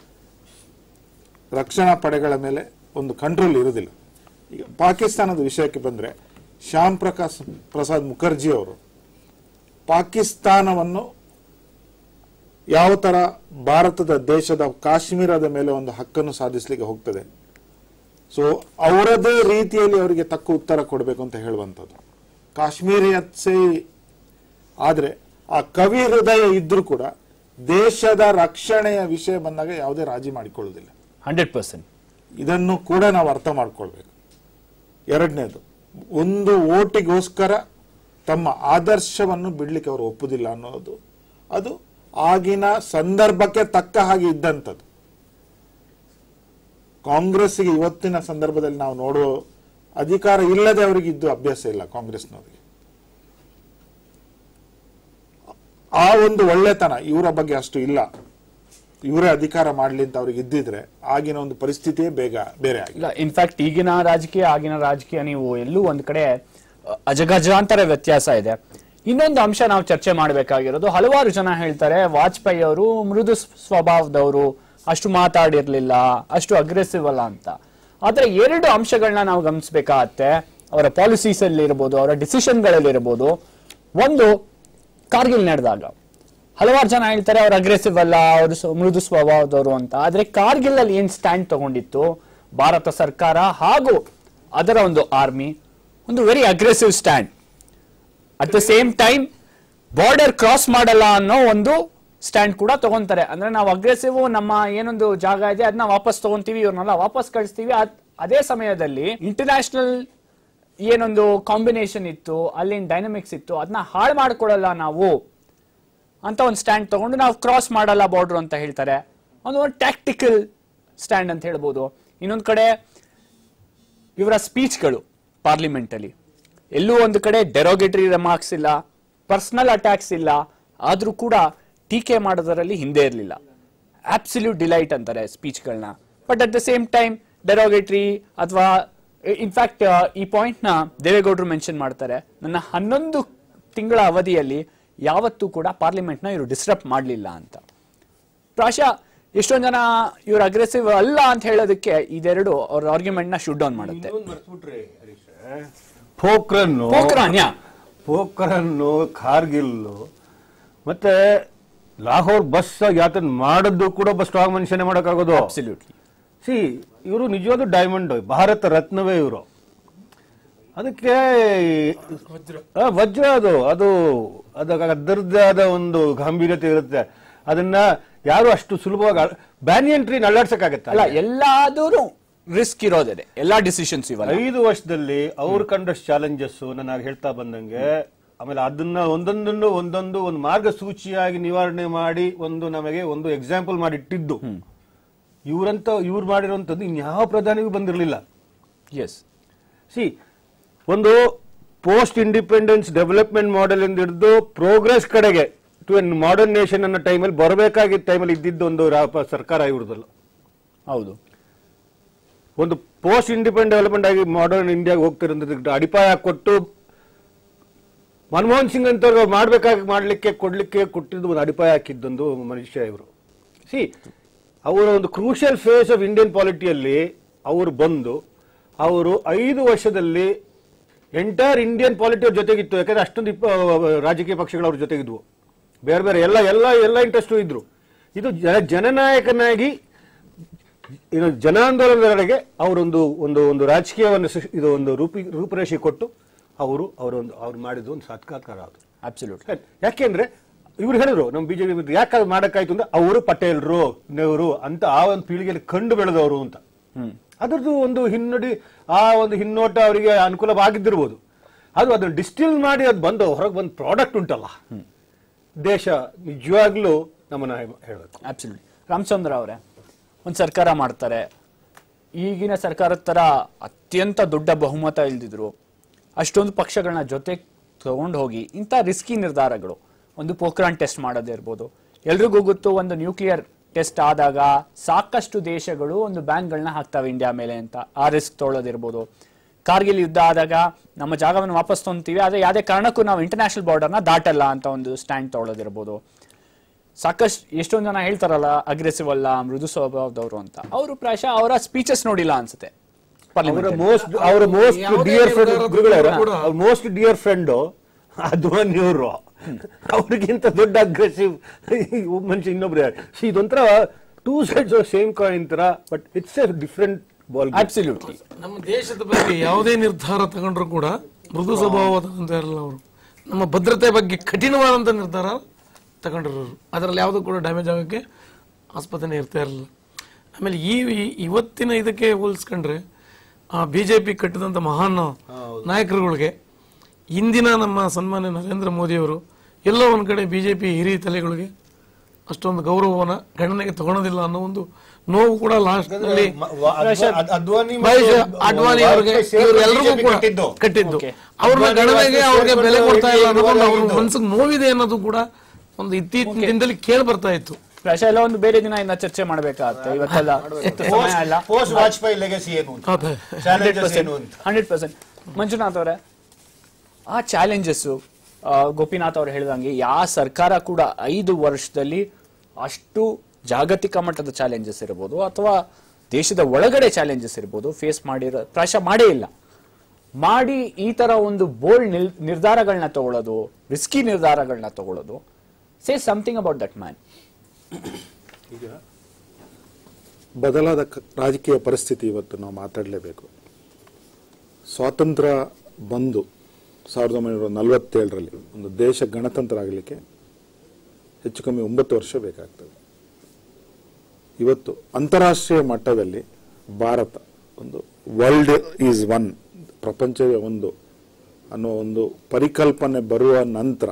ರಕ್ಷಣಾ ಪಡೆಗಳ ಮೇಲೆ ಒಂದು ಕಂಟ್ರೋಲ್ ಇರುವುದಿಲ್ಲ. ಈಗ ಪಾಕಿಸ್ತಾನದ ವಿಷಯಕ್ಕೆ ಬಂದ್ರೆ, ಶ್ಯಾಮ್ ಪ್ರಕಾಶ್ ಪ್ರಸಾದ್ ಮುಖರ್ಜಿ ಅವರು ಪಾಕಿಸ್ತಾನವನ್ನು ಯಾವ ತರ ಭಾರತದ ದೇಶದ ಕಾಶ್ಮೀರದ ಮೇಲೆ ಒಂದು ಹಕ್ಕನ್ನು ಸಾಧಿಸಲಿಕ್ಕೆ ಹೋಗ್ತದೆ, ಸೊ ಅವರದೇ ರೀತಿಯಲ್ಲಿ ಅವರಿಗೆ ತಕ್ಕ ಉತ್ತರ ಕೊಡಬೇಕು ಅಂತ ಹೇಳುವಂಥದ್ದು ಕಾಶ್ಮೀರಿಯತ್ಸೆ. ಆದ್ರೆ ಆ ಕವಿ ಹೃದಯ ಇದ್ರೂ ಕೂಡ ದೇಶದ ರಕ್ಷಣೆಯ ವಿಷಯ ಬಂದಾಗ ಯಾವುದೇ ರಾಜಿ ಮಾಡಿಕೊಳ್ಳುವುದಿಲ್ಲ. ಹಂಡ್ರೆಡ್ ಪರ್ಸೆಂಟ್ ಇದನ್ನು ಕೂಡ ನಾವು ಅರ್ಥ ಮಾಡ್ಕೊಳ್ಬೇಕು. ಎರಡನೇದು, ಒಂದು ಓಟಿಗೋಸ್ಕರ ತಮ್ಮ ಆದರ್ಶವನ್ನು ಬಿಡ್ಲಿಕ್ಕೆ ಅವರು ಒಪ್ಪುದಿಲ್ಲ ಅನ್ನೋದು, ಅದು ಆಗಿನ ಸಂದರ್ಭಕ್ಕೆ ತಕ್ಕ ಹಾಗೆ ಇದ್ದಂಥದ್ದು. ಕಾಂಗ್ರೆಸ್ಗೆ ಇವತ್ತಿನ ಸಂದರ್ಭದಲ್ಲಿ ನಾವು ನೋಡುವ ಅಧಿಕಾರ ಇಲ್ಲದೆ ಅವರಿಗೆ ಇದ್ದು ಅಭ್ಯಾಸ ಇಲ್ಲ ಕಾಂಗ್ರೆಸ್ನವರಿಗೆ. ಆ ಒಂದು ಒಳ್ಳೆತನ ಇವರ ಬಗ್ಗೆ ಅಷ್ಟು ಇಲ್ಲ. ಇವರೇ ಅಧಿಕಾರ ಮಾಡಲಿ ಅಂತ ಅವ್ರಿಗೆ ಇದ್ದಿದ್ರೆ ಆಗಿನ ಒಂದು ಪರಿಸ್ಥಿತಿಯೇ ಬೇಗ ಬೇರೆ ಆಗಿಲ್ಲ. ಇನ್ಫ್ಯಾಕ್ಟ್ ಈಗಿನ ರಾಜಕೀಯ ಆಗಿನ ರಾಜಕೀಯ ನೀವು ಎಲ್ಲೂ ಒಂದ್ ಕಡೆ ಅಜಗಜಾಂತರ ವ್ಯತ್ಯಾಸ ಇದೆ. ಇನ್ನೊಂದು ಅಂಶ ನಾವು ಚರ್ಚೆ ಮಾಡಬೇಕಾಗಿರೋದು, ಹಲವಾರು ಜನ ಹೇಳ್ತಾರೆ ವಾಜಪೇಯಿ ಅವರು ಮೃದು ಸ್ವಭಾವದವರು, ಅಷ್ಟು ಮಾತಾಡಿರ್ಲಿಲ್ಲ, ಅಷ್ಟು ಅಗ್ರೆಸಿವ್ ಅಲ್ಲ ಅಂತ. ಆದ್ರೆ ಎರಡು ಅಂಶಗಳನ್ನ ನಾವು ಗಮನಿಸಬೇಕಾಗತ್ತೆ. ಅವರ ಪಾಲಿಸೀಸ್ ಅಲ್ಲಿ ಇರ್ಬೋದು, ಅವರ ಡಿಸಿಷನ್ ಗಳಲ್ಲಿ ಇರ್ಬೋದು. ಒಂದು, ಕಾರ್ಗಿಲ್ ನಡೆದಾಗ ಹಲವಾರು ಜನ ಹೇಳ್ತಾರೆ ಅವ್ರು ಅಗ್ರೆಸಿವ್ ಅಲ್ಲ, ಅವರು ಮೃದು ಸ್ವಭಾವದವರು ಅಂತ. ಆದ್ರೆ ಕಾರ್ಗಿಲ್ ಅಲ್ಲಿ ಏನ್ ಸ್ಟ್ಯಾಂಡ್ ತಗೊಂಡಿತ್ತು ಭಾರತ ಸರ್ಕಾರ ಹಾಗೂ ಅದರ ಒಂದು ಆರ್ಮಿ, ಒಂದು very aggressive stand. At the same time border cross ಮಾಡಲ್ಲ ಅನ್ನೋ ಒಂದು ಸ್ಟ್ಯಾಂಡ್ ಕೂಡ ತಗೊಂತಾರೆ. ಅಂದ್ರೆ ನಾವು ಅಗ್ರೆಸಿವ್, ನಮ್ಮ ಏನೊಂದು ಜಾಗ ಇದೆ ಅದನ್ನ ವಾಪಸ್ ತಗೊಂತೀವಿ, ಇವ್ರನ್ನೆಲ್ಲ ವಾಪಸ್ ಕಳಿಸ್ತೀವಿ. ಅದೇ ಸಮಯದಲ್ಲಿ ಇಂಟರ್ನ್ಯಾಷನಲ್ ಏನೊಂದು ಕಾಂಬಿನೇಷನ್ ಇತ್ತು, ಅಲ್ಲಿನ ಡೈನಮಿಕ್ಸ್ ಇತ್ತು, ಅದನ್ನ ಹಾಳು ಮಾಡ್ಕೊಡಲ್ಲ ನಾವು ಅಂತ ಒಂದು ಸ್ಟ್ಯಾಂಡ್ ತಗೊಂಡು ನಾವು ಕ್ರಾಸ್ ಮಾಡಲ್ಲ ಬಾರ್ಡರ್ ಅಂತ ಹೇಳ್ತಾರೆ. ಒಂದು ಒಂದು ಟ್ಯಾಕ್ಟಿಕಲ್ ಸ್ಟ್ಯಾಂಡ್ ಅಂತ ಹೇಳ್ಬೋದು. ಇನ್ನೊಂದು ಕಡೆ ಇವರ ಸ್ಪೀಚ್ಗಳು ಪಾರ್ಲಿಮೆಂಟ್ ಅಲ್ಲಿ ಎಲ್ಲೂ ಒಂದು ಕಡೆ ಡೆರೋಗೇಟರಿ ರಿಮಾರ್ಕ್ಸ್ ಇಲ್ಲ, ಪರ್ಸನಲ್ ಅಟ್ಯಾಕ್ಸ್ ಇಲ್ಲ, ಆದ್ರೂ ಕೂಡ ಟೀಕೆ ಮಾಡೋದರಲ್ಲಿ ಹಿಂದೆ ಇರಲಿಲ್ಲ. ಅಬ್ಸಲ್ಯೂಟ್ ಡಿಲೈಟ್ ಅಂತಾರೆ ಸ್ಪೀಚ್ಗಳನ್ನ. But at the same time derogatory ಅಥವಾ ಇನ್ಫ್ಯಾಕ್ಟ್ ಈ ಪಾಯಿಂಟ್ ನ ದೇವೇಗೌಡರು ಮೆನ್ಷನ್ ಮಾಡ್ತಾರೆ, ನನ್ನ ಹನ್ನೊಂದು ತಿಂಗಳ ಅವಧಿಯಲ್ಲಿ ಯಾವತ್ತೂ ಕೂಡ ಪಾರ್ಲಿಮೆಂಟ್ ನ ಇವರು ಡಿಸ್ಟರ್ಬ್ ಮಾಡಲಿಲ್ಲ ಅಂತ. ಪ್ರಾಯಶಃ ಎಷ್ಟೊಂದು ಜನ ಇವರು ಅಗ್ರೆಸಿವ್ ಅಲ್ಲ ಅಂತ ಹೇಳೋದಕ್ಕೆ ಇದೆರಡು ಅವ್ರ ಆರ್ಗ್ಯುಮೆಂಟ್ ನ ಶೂಟ್ ಡೌನ್ ಮಾಡುತ್ತೆ. ಪೋಖ್ರಾನ್ ಪೋಖ್ರಾನ್ ಯಾ ಪೋಖ್ರಾನ್ ಕಾರ್ಗಿಲ್ ಮತ್ತೆ ಲಾಹೋರ್ ಬಸ್ ಯಾತನ್ ಮಾಡದ್ದು ಕೂಡ ಒಬ್ಬ ಸ್ಟ್ರಾಂಗ್ ಮನುಷ್ಯನೇ ಮಾಡೋಕ್ಕಾಗೋದು. ಅಬ್ಸಲ್ಯೂಟ್ಲಿ. ಸಿ ಇವರು ನಿಜವಾದ ಡೈಮಂಡ್, ಭಾರತ ರತ್ನವೇ ಇವರು. ಅದಕ್ಕೆ ಆ, ವಜ್ರ ಅದು ಅದು ಅದಕ್ಕೆ ಅದರದ್ದೇ ಆದ ಒಂದು ಗಾಂಭೀರ್ಯತೆ ಇರುತ್ತೆ. ಅದನ್ನ ಯಾರು ಅಷ್ಟು ಸುಲಭವಾಗಿ ಬ್ಯಾನಿಯನ್ ಟ್ರೀ ಅಲ್ಲಾಡ್ಸಕ್ಕಾಗತ್ತೆ ಅಲ್ಲ, ಎಲ್ಲಾದರೂ ರಿಸ್ಕ್ ಇರೋದೇ, ಎಲ್ಲಾ ಡಿಸಿಷನ್ಸ್ ಇವಾಗ ಐದು ವರ್ಷದಲ್ಲಿ ಅವ್ರು ಕಂಡಷ್ಟು ಚಾಲೆಂಜಸ್ ನಾನು ಹೇಳ್ತಾ ಬಂದಂಗೆ, ಆಮೇಲೆ ಅದನ್ನ ಒಂದೊಂದನ್ನು ಒಂದೊಂದು ಒಂದು ಮಾರ್ಗಸೂಚಿಯಾಗಿ ನಿವಾರಣೆ ಮಾಡಿ ಒಂದು ನಮಗೆ ಒಂದು ಎಕ್ಸಾಂಪಲ್ ಮಾಡಿ ಇಟ್ಟಿದ್ದು ಇವರಂತ ಇವ್ರು ಮಾಡಿರುವಂತದ್ದು ಇನ್ಯಾವ ಪ್ರಧಾನಿಗೂ ಬಂದಿರಲಿಲ್ಲ. ಎಸ್ ಸಿ ಒಂದು ಪೋಸ್ಟ್ ಇಂಡಿಪೆಂಡೆನ್ಸ್ ಡೆವಲಪ್ಮೆಂಟ್ ಮಾಡೆಲ್ ಇಂದ ಹಿಡಿದು ಪ್ರೋಗ್ರೆಸ್ ಕಡೆಗೆ ಟು ಎನ್ ಮಾಡರ್ನ್ ನೇಷನ್ ಅನ್ನೋ ಟೈಮಲ್ಲಿ ಬರಬೇಕಾಗಿದ್ದ ಟೈಮಲ್ಲಿ ಇದ್ದಿದ್ದು ಒಂದು ರಾ- ಸರ್ಕಾರ ಇವ್ರದಲ್ಲ. ಹೌದು. ಒಂದು ಪೋಸ್ಟ್ ಇಂಡಿಪೆಂಡೆಂಟ್ ಡೆವಲಪ್ಮೆಂಟ್ ಆಗಿ ಮಾಡರ್ನ್ ಇಂಡಿಯಾಗೆ ಹೋಗ್ತಿರೋದಕ್ಕೆ ಅಡಿಪಾಯ ಕೊಟ್ಟು ಮನಮೋಹನ್ ಸಿಂಗ್ ಅಂತ ಮಾಡ್ಬೇಕಾಗಿ ಮಾಡ್ಲಿಕ್ಕೆ ಕೊಡ್ಲಿಕ್ಕೆ ಕೊಟ್ಟಿದ್ದು ಒಂದು ಅಡಿಪಾಯ ಹಾಕಿದ್ದೊಂದು ಮನುಷ್ಯ ಇವರು. ಸಿ ಅವರ ಒಂದು ಕ್ರೂಷಿಯಲ್ ಫೇಸ್ ಆಫ್ ಇಂಡಿಯನ್ ಪಾಲಿಟಿಯಲ್ಲಿ ಅವರು ಬಂದು ಅವರು ಐದು ವರ್ಷದಲ್ಲಿ ಎಂಟೈರ್ ಇಂಡಿಯನ್ ಪಾಲಿಟಿ ಅವ್ರ ಜೊತೆಗಿತ್ತು. ಯಾಕಂದ್ರೆ ಅಷ್ಟೊಂದು ಇಪ್ಪ ರಾಜಕೀಯ ಪಕ್ಷಗಳು ಅವ್ರ ಜೊತೆಗಿದ್ವು, ಬೇರೆ ಬೇರೆ ಎಲ್ಲ ಎಲ್ಲ ಎಲ್ಲ ಇಂಟ್ರೆಸ್ಟು ಇದ್ರು. ಇದು ಜನ ಜನನಾಯಕನಾಗಿ ಇದು ಜನಾಂದೋಲನದೆಡೆಗೆ ಅವರೊಂದು ಒಂದು ಒಂದು ರಾಜಕೀಯವನ್ನು ಸೃಷ್ಟಿ- ಇದು ಒಂದು ರೂಪಿ ರೂಪರೇಷೆ ಕೊಟ್ಟು ಅವರು ಅವರೊಂದು ಅವ್ರು ಮಾಡಿದ್ದು ಒಂದು ಸಾತ್ಕಾರಕಾರ ಅದು. ಅಬ್ಸಲ್ಯೂಟ್ಲಿ. ಯಾಕೆಂದ್ರೆ ಇವ್ರು ಹೇಳಿದ್ರು ನಮ್ಮ ಬಿಜೆಪಿ ಯಾಕೆ ಅದು ಮಾಡಕ್ಕಾಯ್ತು ಅಂದ್ರೆ ಅವರು ಪಟೇಲ್ರು ನೆಹರು ಅಂತ ಆ ಒಂದು ಪೀಳಿಗೆಯಲ್ಲಿ ಕಂಡು ಬೆಳೆದವರು ಅಂತ. ಅದರದ್ದು ಒಂದು ಹಿನ್ನಡಿ, ಆ ಒಂದು ಹಿನ್ನೋಟ ಅವರಿಗೆ ಅನುಕೂಲವಾಗಿದ್ದಿರ್ಬೋದು. ಅದು ಅದನ್ನ ಡಿಸ್ಟಿಲ್ ಮಾಡಿ ಅದು ಬಂದು ಹೊರಗೆ ಬಂದು ಪ್ರಾಡಕ್ಟ್ ಉಂಟಲ್ಲ, ದೇಶ ನಿಜವಾಗ್ಲೂ ನಮ್ಮನ್ನ ಹೇಳಬೇಕು. ಅಬ್ಸಲ್ಯೂಟ್ಲಿ. ರಾಮಚಂದ್ರ ಅವರೇ, ಒಂದು ಸರ್ಕಾರ ಮಾಡ್ತಾರೆ, ಈಗಿನ ಸರ್ಕಾರದ ತರ ಅತ್ಯಂತ ದೊಡ್ಡ ಬಹುಮತ ಇಲ್ದಿದ್ರು ಅಷ್ಟೊಂದು ಪಕ್ಷಗಳನ್ನ ಜೊತೆ ತಗೊಂಡು ಹೋಗಿ ಇಂಥ ರಿಸ್ಕಿ ನಿರ್ಧಾರಗಳು, ಒಂದು ಪೋಖ್ರಾನ್ ಟೆಸ್ಟ್ ಮಾಡೋದೇ ಇರ್ಬೋದು, ಎಲ್ರಿಗೂ ಗೊತ್ತು ಒಂದು ನ್ಯೂಕ್ಲಿಯರ್ ಟೆಸ್ಟ್ ಆದಾಗ ಸಾಕಷ್ಟು ದೇಶಗಳು ಒಂದು ಬ್ಯಾನ್ಗಳನ್ನ ಹಾಕ್ತವೆ ಇಂಡಿಯಾ ಮೇಲೆ ಅಂತ, ಆ ರಿಸ್ಕ್ ತೊಗೊಳ್ಳೋದಿರ್ಬೋದು. ಕಾರ್ಗಿಲ್ ಯುದ್ಧ ಆದಾಗ ನಮ್ಮ ಜಾಗವನ್ನು ವಾಪಸ್ ತೊಗೊಂತೀವಿ, ಆದರೆ ಯಾವುದೇ ಕಾರಣಕ್ಕೂ ನಾವು ಇಂಟರ್ನ್ಯಾಷನಲ್ ಬಾರ್ಡರ್ನ ದಾಟಲ್ಲ ಅಂತ ಒಂದು ಸ್ಟ್ಯಾಂಡ್ ತೊಗೊಳ್ಳೋದಿರ್ಬೋದು. ಸಾಕಷ್ಟು ಎಷ್ಟೊಂದು ಜನ ಹೇಳ್ತಾರಲ್ಲ ಅಗ್ರೆಸಿವ್ ಅಲ್ಲ, ಮೃದು ಸ್ವಭಾವದವರು ಅಂತ. ಅವರು ಪ್ರಾಯಶಃ ಅವರ ಸ್ಪೀಚಸ್ ನೋಡಿಲ್ಲ ಅನ್ಸುತ್ತೆ. ಅವರ ಮೋಸ್ಟ್ ಅವರ most dear friend most dear friend Advani ಅವರು ಅವ್ರಿಗಿಂತ ದೊಡ್ಡ ಅಗ್ರೆಸಿವ್ ಮನುಷ್ಯ ಇನ್ನೊಬ್ರು ಯಾರು? ಇದೊಂಥರ ಟೂ ಸೈಡ್ಸ್ ಸೇಮ್ ಕಾಯಿನ್ ತರ, but it's a different ball. Absolutely. ನಮ್ಮ ದೇಶದ ಬಗ್ಗೆ ಯಾವುದೇ ನಿರ್ಧಾರ ತಗೊಂಡ್ರು ಕೂಡ ಮೃದು ಸ್ವಭಾವದ ಅಂತ ಇರಲ್ಲ ಅವರು. ನಮ್ಮ ಭದ್ರತೆ ಬಗ್ಗೆ ಕಠಿಣವಾದಂತ ನಿರ್ಧಾರ ತಗೊಂಡಿರೋರು, ಅದರಲ್ಲಿ ಯಾವುದೂ ಕೂಡ ಡ್ಯಾಮೇಜ್ ಆಗೋಕ್ಕೆ ಆಸ್ಪತ್ರೆ ಇರ್ತಾ ಇರಲಿಲ್ಲ. ಆಮೇಲೆ ಈ ಇವತ್ತಿನ ಇದಕ್ಕೆ ಹೋಲಿಸ್ಕೊಂಡ್ರೆ ಆ ಬಿ ಜೆ ಪಿ ಕಟ್ಟಿದಂಥ ಮಹಾನ್ ನಾಯಕರುಗಳಿಗೆ ಇಂದಿನ ನಮ್ಮ ಸನ್ಮಾನ್ಯ ನರೇಂದ್ರ ಮೋದಿಯವರು ಎಲ್ಲೋ ಒಂದು ಕಡೆ ಬಿ ಜೆ ಪಿ ಹಿರಿಯ ತಲೆಗಳಿಗೆ ಅಷ್ಟೊಂದು ಗೌರವವನ್ನು ಗಣನೆಗೆ ತಗೊಳೋದಿಲ್ಲ ಅನ್ನೋ ಒಂದು ನೋವು ಕೂಡ ಲಾಸ್ಟ್ ನಲ್ಲಿ ಅಡ್ವಾನಿ ಅವರಿಗೆ ಇವರೆಲ್ಲರಿಗೂ ಕೂಡ ಕಟ್ಟಿದ್ದು, ಅವ್ರನ್ನ ಗಣನೆಗೆ ಅವ್ರಿಗೆ ಬೆಲೆ ಕೊಡ್ತಾ ಇಲ್ಲ ಅನ್ನೋದು ಅವ್ರ ಮನಸ್ಸಿಗೆ ನೋವಿದೆ ಅನ್ನೋದು ಕೂಡ ಒಂದು ಇತ್ತೀಚಿನ ದಿನದಲ್ಲಿ ಕೇಳಿ ಬರ್ತಾ ಇತ್ತು. ಪ್ರಾಯಶಃ ಎಲ್ಲ ಒಂದು ಬೇರೆ ದಿನ ಇನ್ನ ಚರ್ಚೆ ಮಾಡಬೇಕಾಗುತ್ತೆ, ಇವತ್ತೆಲ್ಲ ಸಮಯ ಅಲ್ಲ. Hundred percent. ಮಂಜುನಾಥ್ ಅವರೇ, ಆ ಚಾಲೆಂಜಸ್ ಗೋಪಿನಾಥ್ ಅವರು ಹೇಳಿದಂಗೆ ಯಾವ ಸರ್ಕಾರ ಕೂಡ ಐದು ವರ್ಷದಲ್ಲಿ ಅಷ್ಟು ಜಾಗತಿಕ ಮಟ್ಟದ ಚಾಲೆಂಜಸ್ ಇರ್ಬೋದು ಅಥವಾ ದೇಶದ ಒಳಗಡೆ ಚಾಲೆಂಜಸ್ ಇರ್ಬೋದು ಫೇಸ್ ಮಾಡಿರೋ ಪ್ರಾಯಶಃ ಮಾಡೇ ಇಲ್ಲ. ಮಾಡಿ ಈ ತರ ಒಂದು ಬೋಲ್ಡ್ ನಿರ್ಧಾರಗಳನ್ನ ತಗೊಳ್ಳೋದು, ರಿಸ್ಕಿ ನಿರ್ಧಾರಗಳನ್ನ ತಗೊಳ್ಳೋದು, say something about that man. ಈಗ ಬದಲಾದ ರಾಜಕೀಯ ಪರಿಸ್ಥಿತಿ ಇವತ್ತು ನಾವು ಮಾತಾಡಲೇಬೇಕು. ಸ್ವಾತಂತ್ರ್ಯ ಬಂದು ಸಾವಿರದ ಒಂಬೈನೂರ ನಲವತ್ತೇಳರಲ್ಲಿ ಒಂದು ದೇಶ ಗಣತಂತ್ರ ಆಗಲಿಕ್ಕೆ ಹೆಚ್ಚು ಕಮ್ಮಿ ಒಂಬತ್ತು ವರ್ಷ ಬೇಕಾಗ್ತದೆ. ಇವತ್ತು ಅಂತಾರಾಷ್ಟ್ರೀಯ ಮಟ್ಟದಲ್ಲಿ ಭಾರತ ಒಂದು ವರ್ಲ್ಡ್ ಈಸ್ ಒನ್ ಪ್ರಪಂಚವೇ ಒಂದು ಅನ್ನೋ ಒಂದು ಪರಿಕಲ್ಪನೆ ಬರುವ ನಂತರ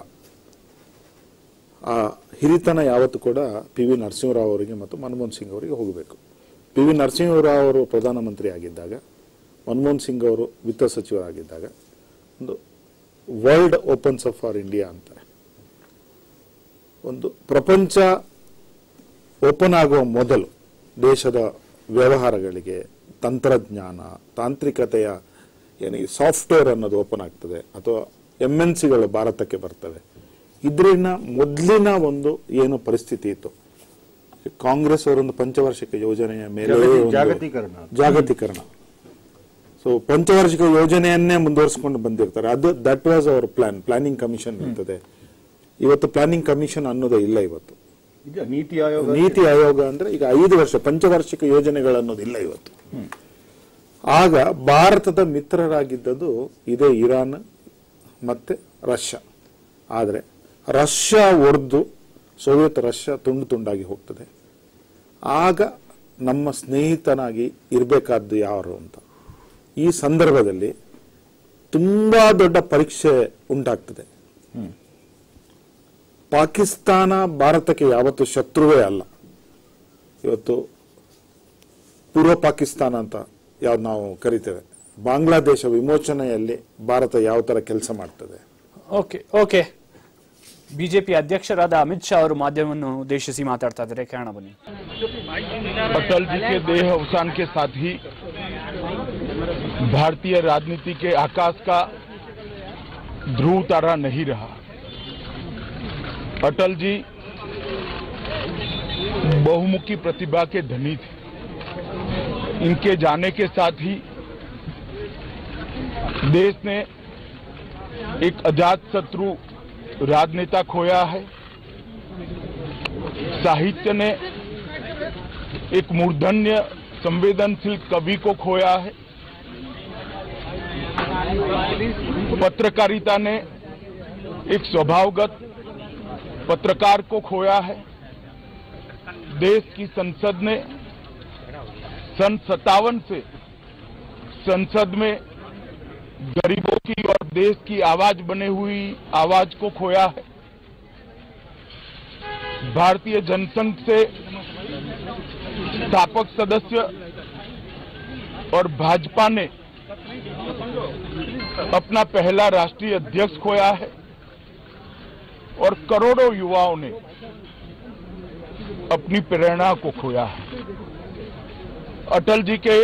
ಆ ಹಿರಿತನ ಯಾವತ್ತೂ ಕೂಡ ಪಿ ವಿ ನರಸಿಂಹರಾವ್ ಅವರಿಗೆ ಮತ್ತು ಮನಮೋಹನ್ ಸಿಂಗ್ ಅವರಿಗೆ ಹೋಗಬೇಕು. ಪಿ ವಿ ನರಸಿಂಹರಾವ್ ಅವರು ಪ್ರಧಾನಮಂತ್ರಿ ಆಗಿದ್ದಾಗ, ಮನಮೋಹನ್ ಸಿಂಗ್ ಅವರು ವಿತ್ತ ಸಚಿವರಾಗಿದ್ದಾಗ ಒಂದು world opens up for India ಅಂತಾರೆ. ಒಂದು ಪ್ರಪಂಚ ಓಪನ್ ಆಗುವ ಮೊದಲು ದೇಶದ ವ್ಯವಹಾರಗಳಿಗೆ ತಂತ್ರಜ್ಞಾನ, ತಾಂತ್ರಿಕತೆಯ ಏನಿಗೆ ಸಾಫ್ಟ್ವೇರ್ ಅನ್ನೋದು ಓಪನ್ ಆಗ್ತದೆ, ಅಥವಾ ಎಂ ಎನ್ ಸಿಗಳು ಭಾರತಕ್ಕೆ ಬರ್ತವೆ. ಇದರಿನ ಮೊದಲಿನ ಒಂದು ಏನು ಪರಿಸ್ಥಿತಿ ಇತ್ತು, ಕಾಂಗ್ರೆಸ್ ಅವರೊಂದು ಪಂಚವಾರ್ಷಿಕ ಯೋಜನೆಯ ಮೇಲೆ ಜಾಗತೀಕರಣ ಜಾಗತೀಕರಣ ಸೊ ಪಂಚವಾರ್ಷಿಕ ಯೋಜನೆಯನ್ನೇ ಮುಂದುವರಿಸಿಕೊಂಡು ಬಂದಿರ್ತಾರೆ. ಅದು that was our plan. Planning commission ಇರ್ತದೆ. ಇವತ್ತು ಪ್ಲಾನಿಂಗ್ ಕಮಿಷನ್ ಅನ್ನೋದೇ ಇಲ್ಲ. ಇವತ್ತು ಈಗ ನೀತಿ ಆಯೋಗ ನೀತಿ ಆಯೋಗ ಅಂದ್ರೆ ಈಗ ಐದು ವರ್ಷ ಪಂಚವಾರ್ಷಿಕ ಯೋಜನೆಗಳು ಅನ್ನೋದಿಲ್ಲ ಇವತ್ತು. ಆಗ ಭಾರತದ ಮಿತ್ರರಾಗಿದ್ದದ್ದು ಇದೇ ಇರಾನ್ ಮತ್ತೆ ರಷ್ಯಾ. ಆದರೆ ರಷ್ಯಾ ಒಡೆದು ಸೋವಿಯತ್ ರಷ್ಯಾ ತುಂಡು ತುಂಡಾಗಿ ಹೋಗ್ತದೆ. ಆಗ ನಮ್ಮ ಸ್ನೇಹಿತನಾಗಿ ಇರಬೇಕಾದ್ದು ಯಾರು ಅಂತ ಈ ಸಂದರ್ಭದಲ್ಲಿ ತುಂಬಾ ದೊಡ್ಡ ಪರೀಕ್ಷೆ ಉಂಟಾಗ್ತದೆ. ಪಾಕಿಸ್ತಾನ ಭಾರತಕ್ಕೆ ಯಾವತ್ತು ಶತ್ರುವೇ ಅಲ್ಲ. ಇವತ್ತು ಪೂರ್ವ ಪಾಕಿಸ್ತಾನ ಅಂತ ಯಾವ್ದು ನಾವು ಕರಿತೇವೆ, ಬಾಂಗ್ಲಾದೇಶ ವಿಮೋಚನೆಯಲ್ಲಿ ಭಾರತ ಯಾವ ತರ ಕೆಲಸ ಮಾಡ್ತದೆ. ಓಕೆ ಓಕೆ ಬಿಜೆಪಿ ಅಧ್ಯಕ್ಷರಾದ ಅಮಿತ್ ಶಾ ಅವರು ಮಾಧ್ಯಮವನ್ನು ಉದ್ದೇಶಿಸಿ ಮಾತಾಡ್ತಾ ಇದ್ದಾರೆ. ಕೇಳೋಣ ಬನ್ನಿ. अटल जी के देह अवसान के साथ ही भारतीय राजनीति के आकाश का ध्रुव तारा नहीं रहा. अटल जी बहुमुखी प्रतिभा के धनी थे. इनके जाने के साथ ही देश ने एक अजात शत्रु राजनेता खोया है. साहित्य ने एक मूर्धन्य संवेदनशील कवि को खोया है. पत्रकारिता ने एक स्वभावगत पत्रकार को खोया है. देश की संसद ने सन सत्तावन से संसद में गरीबों की और देश की आवाज बने हुई आवाज को खोया है. भारतीय जनसंघ से स्थापक सदस्य और भाजपा ने अपना पहला राष्ट्रीय अध्यक्ष खोया है. और करोड़ों युवाओं ने अपनी प्रेरणा को खोया है. अटल जी के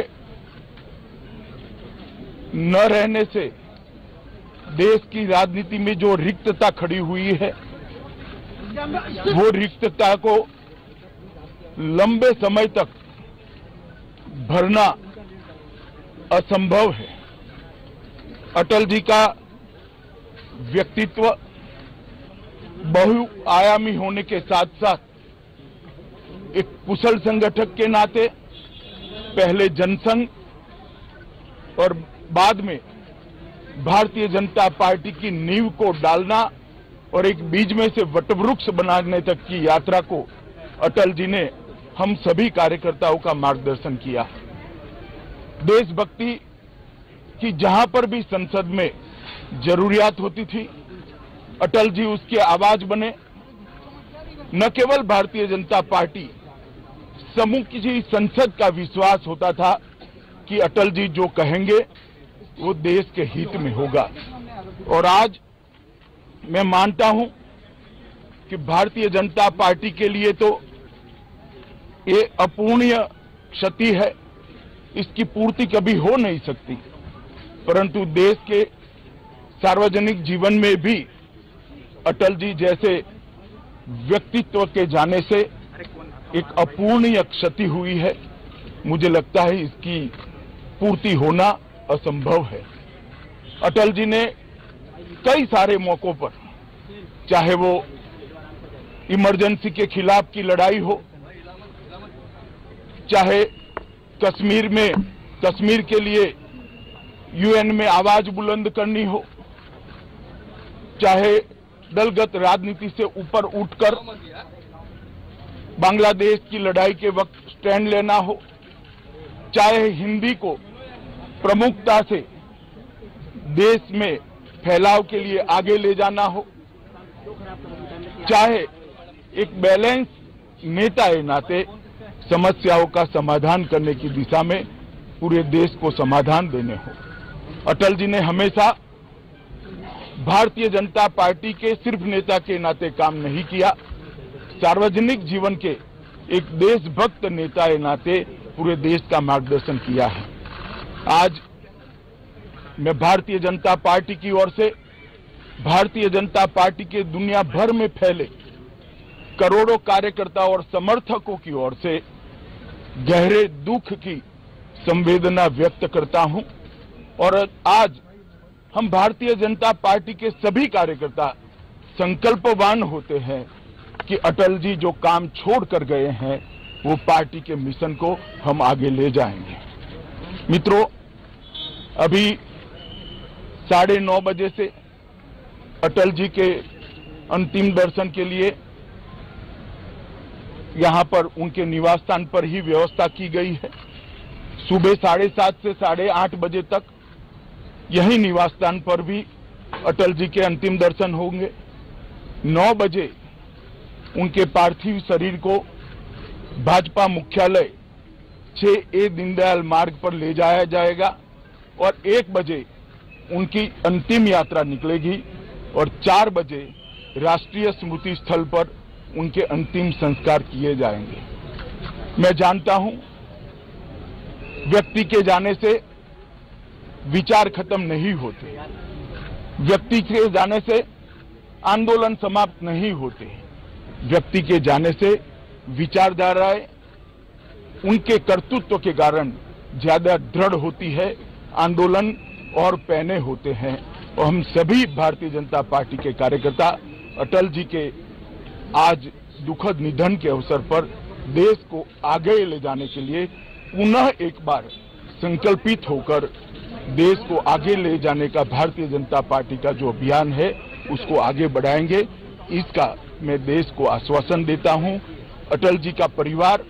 न रहने से देश की राजनीति में जो रिक्तता खड़ी हुई है, वो रिक्तता को लंबे समय तक भरना असंभव है. अटल जी का व्यक्तित्व बहुआयामी होने के साथ साथ एक कुशल संगठक के नाते पहले जनसंघ और बाद में भारतीय जनता पार्टी की नींव को डालना और एक बीज में से वटवृक्ष बनाने तक की यात्रा को अटल जी ने हम सभी कार्यकर्ताओं का मार्गदर्शन किया. देशभक्ति की जहां पर भी संसद में जरूरियात होती थी, अटल जी उसकी आवाज बने. न केवल भारतीय जनता पार्टी, समूची संसद का विश्वास होता था कि अटल जी जो कहेंगे वो देश के हित में होगा. और आज मैं मानता हूं कि भारतीय जनता पार्टी के लिए तो ये अपूर्णीय क्षति है, इसकी पूर्ति कभी हो नहीं सकती. परंतु देश के सार्वजनिक जीवन में भी अटल जी जैसे व्यक्तित्व के जाने से एक अपूर्णीय क्षति हुई है. मुझे लगता है इसकी पूर्ति होना असंभव है. अटल जी ने कई सारे मौकों पर, चाहे वो इमरजेंसी के खिलाफ की लड़ाई हो, चाहे कश्मीर में कश्मीर के लिए यूएन में आवाज बुलंद करनी हो, चाहे दलगत राजनीति से ऊपर उठकर बांग्लादेश की लड़ाई के वक्त स्टैंड लेना हो, चाहे हिंदी को प्रमुखता से देश में फैलाव के लिए आगे ले जाना हो, चाहे एक बैलेंस नेता के नाते समस्याओं का समाधान करने की दिशा में पूरे देश को समाधान देने हो। अटल जी ने हमेशा भारतीय जनता पार्टी के सिर्फ नेता के नाते काम नहीं किया, सार्वजनिक जीवन के एक देशभक्त नेता के नाते पूरे देश का मार्गदर्शन किया है। आज मैं भारतीय जनता पार्टी की ओर से, भारतीय जनता पार्टी के दुनिया भर में फैले करोड़ों कार्यकर्ताओं और समर्थकों की ओर से गहरे दुख की संवेदना व्यक्त करता हूं और आज हम भारतीय जनता पार्टी के सभी कार्यकर्ता संकल्पवान होते हैं कि अटल जी जो काम छोड़ कर गए हैं वो पार्टी के मिशन को हम आगे ले जाएंगे। मित्रों, अभी साढ़े नौ बजे से अटल जी के अंतिम दर्शन के लिए यहां पर उनके निवास स्थान पर ही व्यवस्था की गई है। सुबह साढ़े सात से साढ़े आठ बजे तक यही निवास स्थान पर भी अटल जी के अंतिम दर्शन होंगे। नौ बजे उनके पार्थिव शरीर को भाजपा मुख्यालय छह ए दीनदयाल मार्ग पर ले जाया जाएगा और एक बजे उनकी अंतिम यात्रा निकलेगी और चार बजे राष्ट्रीय स्मृति स्थल पर उनके अंतिम संस्कार किए जाएंगे। मैं जानता हूं व्यक्ति के जाने से विचार खत्म नहीं होते, व्यक्ति के जाने से आंदोलन समाप्त नहीं होते, व्यक्ति के जाने से विचारधाराएं उनके कर्तृत्व के कारण ज्यादा दृढ़ होती है, आंदोलन और पैने होते हैं। और हम सभी भारतीय जनता पार्टी के कार्यकर्ता अटल जी के आज दुखद निधन के अवसर पर देश को आगे ले जाने के लिए पुनः एक बार संकल्पित होकर देश को आगे ले जाने का भारतीय जनता पार्टी का जो अभियान है उसको आगे बढ़ाएंगे। इसका मैं देश को आश्वासन देता हूं। अटल जी का परिवार,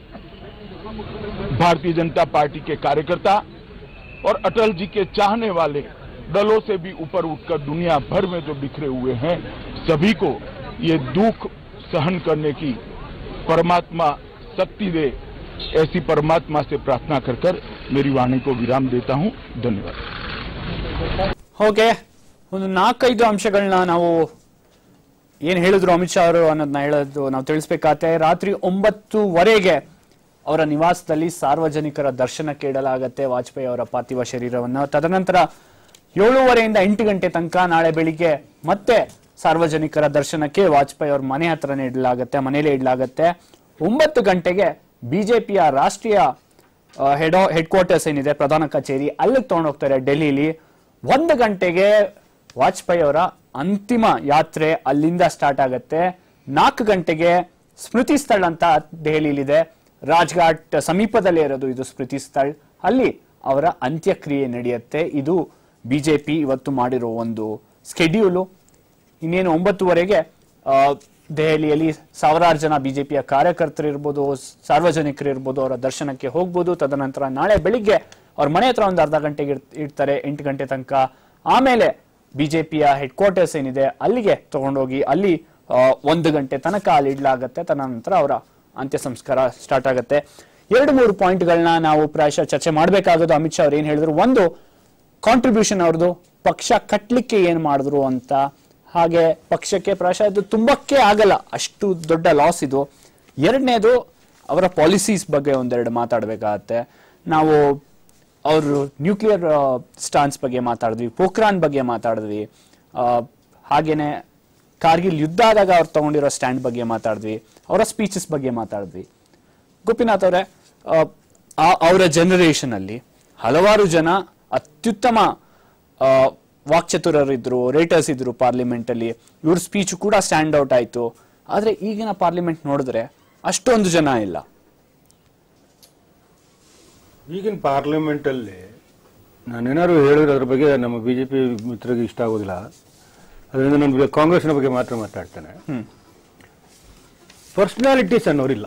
भारतीय जनता पार्टी के कार्यकर्ता और अटल जी के चाहने वाले दलों से भी ऊपर उठकर दुनिया भर में जो बिखरे हुए हैं, सभी को ये दुख सहन करने की परमात्मा शक्ति दे, ऐसी परमात्मा से प्रार्थना कर कर मेरी वाणी को विराम देता हूं। धन्यवाद। ಓಕೆ, ಒಂದು ನಾಲ್ಕೈದು ಅಂಶಗಳನ್ನ ನಾವು ಏನ್ ಹೇಳಿದ್ರು ಅಮಿತ್ ಶಾ ಅವರು ಅನ್ನೋದನ್ನ ಹೇಳೋದು ನಾವು ತಿಳಿಸ್ಬೇಕಾಗತ್ತೆ. ರಾತ್ರಿ ಒಂಬತ್ತುವರೆಗೆ ಅವರ ನಿವಾಸದಲ್ಲಿ ಸಾರ್ವಜನಿಕರ ದರ್ಶನಕ್ಕೆ ಇಡಲಾಗತ್ತೆ ವಾಜಪೇಯಿ ಅವರ ಪಾರ್ಥಿವ ಶರೀರವನ್ನು. ತದನಂತರ ಏಳೂವರೆಯಿಂದ ಎಂಟು ಗಂಟೆ ತನಕ ನಾಳೆ ಬೆಳಿಗ್ಗೆ ಮತ್ತೆ ಸಾರ್ವಜನಿಕರ ದರ್ಶನಕ್ಕೆ ವಾಜಪೇಯಿ ಅವ್ರ ಮನೆ ಹತ್ರನೇ ಇಡಲಾಗತ್ತೆ, ಮನೆಯಲ್ಲೇ ಇಡಲಾಗತ್ತೆ. ಒಂಬತ್ತು ಗಂಟೆಗೆ ಬಿಜೆಪಿಯ ರಾಷ್ಟ್ರೀಯ ಹೆಡ್ ಹೆಡ್ ಕ್ವಾರ್ಟರ್ಸ್ ಏನಿದೆ, ಪ್ರಧಾನ ಕಚೇರಿ, ಅಲ್ಲಿಗೆ ತಗೊಂಡೋಗ್ತಾರೆ ಡೆಲ್ಲಿಲಿ. ಒಂದು ಗಂಟೆಗೆ ವಾಜಪೇಯಿ ಅವರ ಅಂತಿಮ ಯಾತ್ರೆ ಅಲ್ಲಿಂದ ಸ್ಟಾರ್ಟ್ ಆಗತ್ತೆ. ನಾಲ್ಕು ಗಂಟೆಗೆ ಸ್ಮೃತಿ ಸ್ಥಳ ಅಂತ ದೆಹಲಿಲಿದೆ, ರಾಜ್ಘಾಟ್ ಸಮೀಪದಲ್ಲೇ ಇರೋದು ಇದು ಸ್ಮೃತಿ ಸ್ಥಳ. ಅಲ್ಲಿ ಅವರ ಅಂತ್ಯಕ್ರಿಯೆ ನಡೆಯುತ್ತೆ. ಇದು ಬಿಜೆಪಿ ಇವತ್ತು ಮಾಡಿರೋ ಒಂದು ಸ್ಕೆಡ್ಯೂಲು. ಇನ್ನೇನು ಒಂಬತ್ತುವರೆಗೆ ದೆಹಲಿಯಲ್ಲಿ ಸಾವಿರಾರು ಜನ ಬಿಜೆಪಿಯ ಕಾರ್ಯಕರ್ತರು ಇರ್ಬೋದು, ಸಾರ್ವಜನಿಕರು ಇರ್ಬೋದು, ಅವರ ದರ್ಶನಕ್ಕೆ ಹೋಗ್ಬೋದು. ತದನಂತರ ನಾಳೆ ಬೆಳಿಗ್ಗೆ ಅವ್ರ ಮನೆ ಹತ್ರ ಒಂದು ಅರ್ಧ ಗಂಟೆಗೆ ಇಡ್ತಾರೆ, ಎಂಟು ಗಂಟೆ ತನಕ. ಆಮೇಲೆ ಬಿಜೆಪಿಯ ಹೆಡ್ ಕ್ವಾರ್ಟರ್ಸ್ ಏನಿದೆ ಅಲ್ಲಿಗೆ ತಗೊಂಡೋಗಿ ಅಲ್ಲಿ ಒಂದು ಗಂಟೆ ತನಕ ಅಲ್ಲಿ ಇಡ್ಲಾಗತ್ತೆ. ತದನಂತರ ಅವರ ಅಂತ್ಯ ಸಂಸ್ಕಾರ ಸ್ಟಾರ್ಟ್ ಆಗುತ್ತೆ. ಎರಡು ಮೂರು ಪಾಯಿಂಟ್ಗಳನ್ನ ನಾವು ಪ್ರಾಯಶಃ ಚರ್ಚೆ ಮಾಡಬೇಕಾಗೋದು. ಅಮಿತ್ ಶಾ ಅವ್ರು ಏನ್ ಹೇಳಿದ್ರು, ಒಂದು ಕಾಂಟ್ರಿಬ್ಯೂಷನ್ ಅವ್ರದ್ದು, ಪಕ್ಷ ಕಟ್ಲಿಕ್ಕೆ ಏನ್ ಮಾಡಿದ್ರು ಅಂತ. ಹಾಗೆ ಪಕ್ಷಕ್ಕೆ ಪ್ರಾಯಶಃ ಇದು ತುಂಬಕ್ಕೆ ಆಗಲ್ಲ, ಅಷ್ಟು ದೊಡ್ಡ ಲಾಸ್ ಇದು. ಎರಡನೇದು ಅವರ ಪಾಲಿಸೀಸ್ ಬಗ್ಗೆ ಒಂದೆರಡು ಮಾತಾಡಬೇಕಾಗತ್ತೆ. ನಾವು ಅವರು ನ್ಯೂಕ್ಲಿಯರ್ ಸ್ಟಾನ್ಸ್ ಬಗ್ಗೆ ಮಾತಾಡಿದ್ವಿ, ಪೋಖ್ರಾನ್ ಬಗ್ಗೆ ಮಾತಾಡಿದ್ವಿ, ಹಾಗೇನೆ ಕಾರ್ಗಿಲ್ ಯುದ್ಧ ಆದಾಗ ಅವ್ರು ತಗೊಂಡಿರೋ ಸ್ಟ್ಯಾಂಡ್ ಬಗ್ಗೆ ಮಾತಾಡಿದ್ವಿ, ಅವರ ಸ್ಪೀಚಸ್ ಬಗ್ಗೆ ಮಾತಾಡಿದ್ವಿ. ಗೋಪಿನಾಥ್ ಅವರೇ, ಅವರ ಜನರೇಷನ್ ಅಲ್ಲಿ ಹಲವಾರು ಜನ ಅತ್ಯುತ್ತಮ ವಾಕ್ಚತುರರಿದ್ರು, ರೇಟರ್ಸ್ ಇದ್ರು ಪಾರ್ಲಿಮೆಂಟ್ ಅಲ್ಲಿ. ಇವ್ರ ಸ್ಪೀಚ್ ಕೂಡ ಸ್ಟ್ಯಾಂಡ್ ಔಟ್ ಆಯ್ತು. ಆದ್ರೆ ಈಗಿನ ಪಾರ್ಲಿಮೆಂಟ್ ನೋಡಿದ್ರೆ ಅಷ್ಟೊಂದು ಜನ ಇಲ್ಲ. ಈಗಿನ ಪಾರ್ಲಿಮೆಂಟ್ ಅಲ್ಲಿ ನಾನೇನಾದ್ರು ಹೇಳಿದ್ರೆ ಅದ್ರ ಬಗ್ಗೆ ನಮ್ಮ ಬಿಜೆಪಿ ಮಿತ್ರರಿಗೆ ಇಷ್ಟ ಆಗೋದಿಲ್ಲ. ಅದರಿಂದ ನಾನು ಕಾಂಗ್ರೆಸ್ನ ಬಗ್ಗೆ ಮಾತ್ರ ಮಾತಾಡ್ತೇನೆ. ಪರ್ಸನಾಲಿಟೀಸ್ ಅನ್ನೋರಿಲ್ಲ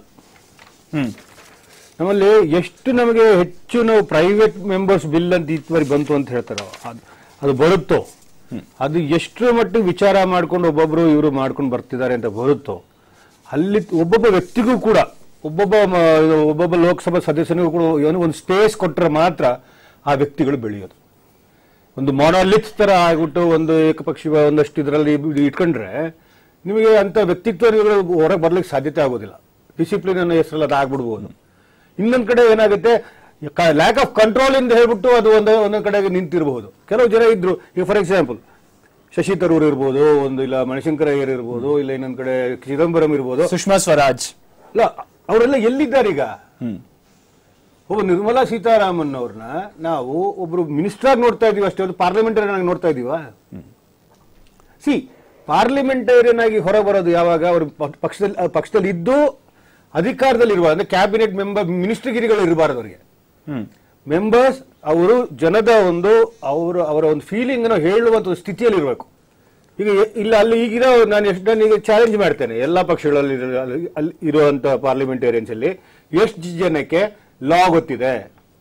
ನಮ್ಮಲ್ಲಿ. ಎಷ್ಟು ನಮಗೆ ಹೆಚ್ಚು ನಾವು ಪ್ರೈವೇಟ್ ಮೆಂಬರ್ಸ್ ಬಿಲ್ ಅಂತ ಇತ್ವರೆಗೆ ಬಂತು ಅಂತ ಹೇಳ್ತಾರೋ ಅದು ಬರುತ್ತೋ, ಅದು ಎಷ್ಟು ಮಟ್ಟಿಗೆ ವಿಚಾರ ಮಾಡ್ಕೊಂಡು ಒಬ್ಬೊಬ್ರು ಇವರು ಮಾಡ್ಕೊಂಡು ಬರ್ತಿದ್ದಾರೆ ಅಂತ ಬರುತ್ತೋ, ಅಲ್ಲಿ ಒಬ್ಬೊಬ್ಬ ವ್ಯಕ್ತಿಗೂ ಕೂಡ ಒಬ್ಬೊಬ್ಬ ಒಬ್ಬೊಬ್ಬ ಲೋಕಸಭಾ ಸದಸ್ಯನಿಗೂ ಕೂಡ ಒಂದು ಸ್ಪೇಸ್ ಕೊಟ್ಟರೆ ಮಾತ್ರ ಆ ವ್ಯಕ್ತಿಗಳು ಬೆಳೆಯೋದು. ಒಂದು ಮೊನಾಲಿತ್ ತರ ಆಗ್ಬಿಟ್ಟು ಒಂದು ಏಕಪಕ್ಷಿ ಒಂದಷ್ಟು ಇದರಲ್ಲಿ ಇಟ್ಕೊಂಡ್ರೆ ನಿಮಗೆ ಅಂತ ವ್ಯಕ್ತಿತ್ವ ಹೊರಗೆ ಬರ್ಲಿಕ್ಕೆ ಸಾಧ್ಯತೆ ಆಗೋದಿಲ್ಲ. ಡಿಸಿಪ್ಲಿನ್ ಅನ್ನೋ ಹೆಸರಲ್ಲಿ ಅದು ಆಗ್ಬಿಡ್ಬೋದು. ಇನ್ನೊಂದ್ ಕಡೆ ಏನಾಗುತ್ತೆ, ಲ್ಯಾಕ್ ಆಫ್ ಕಂಟ್ರೋಲ್ ಇಂದ ಹೇಳ್ಬಿಟ್ಟು ಅದು ಒಂದ್ ಒಂದೊಂದ್ ಕಡೆಗೆ ನಿಂತಿರಬಹುದು. ಕೆಲವು ಜನ ಇದ್ರು, ಈಗ ಫಾರ್ ಎಕ್ಸಾಂಪಲ್ ಶಶಿ ತರೂರ್ ಇರ್ಬೋದು, ಒಂದು ಇಲ್ಲ ಮಣಿಶಂಕರ ಅಯ್ಯರ್ ಇರ್ಬೋದು, ಇಲ್ಲ ಇನ್ನೊಂದ್ ಕಡೆ ಚಿದಂಬರಂ ಇರ್ಬೋದು, ಸುಷ್ಮಾ ಸ್ವರಾಜ್, ಇಲ್ಲ ಅವರೆಲ್ಲ ಎಲ್ಲಿದ್ದಾರೆ ಈಗ? ಒಬ್ಬ ನಿರ್ಮಲಾ ಸೀತಾರಾಮನ್ ಅವ್ರನ್ನ ನಾವು ಒಬ್ರು ಮಿನಿಸ್ಟರ್ ಆಗಿ ನೋಡ್ತಾ ಇದೀವಿ ಅಷ್ಟೇ, ಒಂದು ಪಾರ್ಲಿಮೆಂಟರಿಯನ್ ಆಗಿ ನೋಡ್ತಾ ಇದೀವ? ಸಿ ಪಾರ್ಲಿಮೆಂಟೇರಿಯನ್ ಆಗಿ ಹೊರ ಬರೋದು ಯಾವಾಗ ಅವರು ಪಕ್ಷದಲ್ಲಿ ಪಕ್ಷದಲ್ಲಿ ಇದ್ದು ಅಧಿಕಾರದಲ್ಲಿ ಇರುವ, ಅಂದ್ರೆ ಕ್ಯಾಬಿನೆಟ್ ಮೆಂಬರ್ ಮಿನಿಸ್ಟರ್ಗಿರಿಗಳು ಇರಬಾರದು ಅವರಿಗೆ. ಮೆಂಬರ್ಸ್ ಅವರು ಜನದ ಒಂದು ಅವರು ಅವರ ಒಂದು ಫೀಲಿಂಗ್ ಅನ್ನು ಹೇಳುವಂತ ಸ್ಥಿತಿಯಲ್ಲಿ ಇರಬೇಕು. ಈಗ ಇಲ್ಲ ಅಲ್ಲಿ ಈಗಿರೋ ನಾನು ಎಷ್ಟು ನಾನು ಈಗ ಚಾಲೆಂಜ್ ಮಾಡ್ತೇನೆ, ಎಲ್ಲಾ ಪಕ್ಷಗಳಲ್ಲಿ ಅಲ್ಲಿ ಇರುವಂತ ಪಾರ್ಲಿಮೆಂಟೇರಿಯನ್ಸ್ ಅಲ್ಲಿ ಎಷ್ಟು ಜನಕ್ಕೆ ಲಾ ಗೊತ್ತಿದೆ,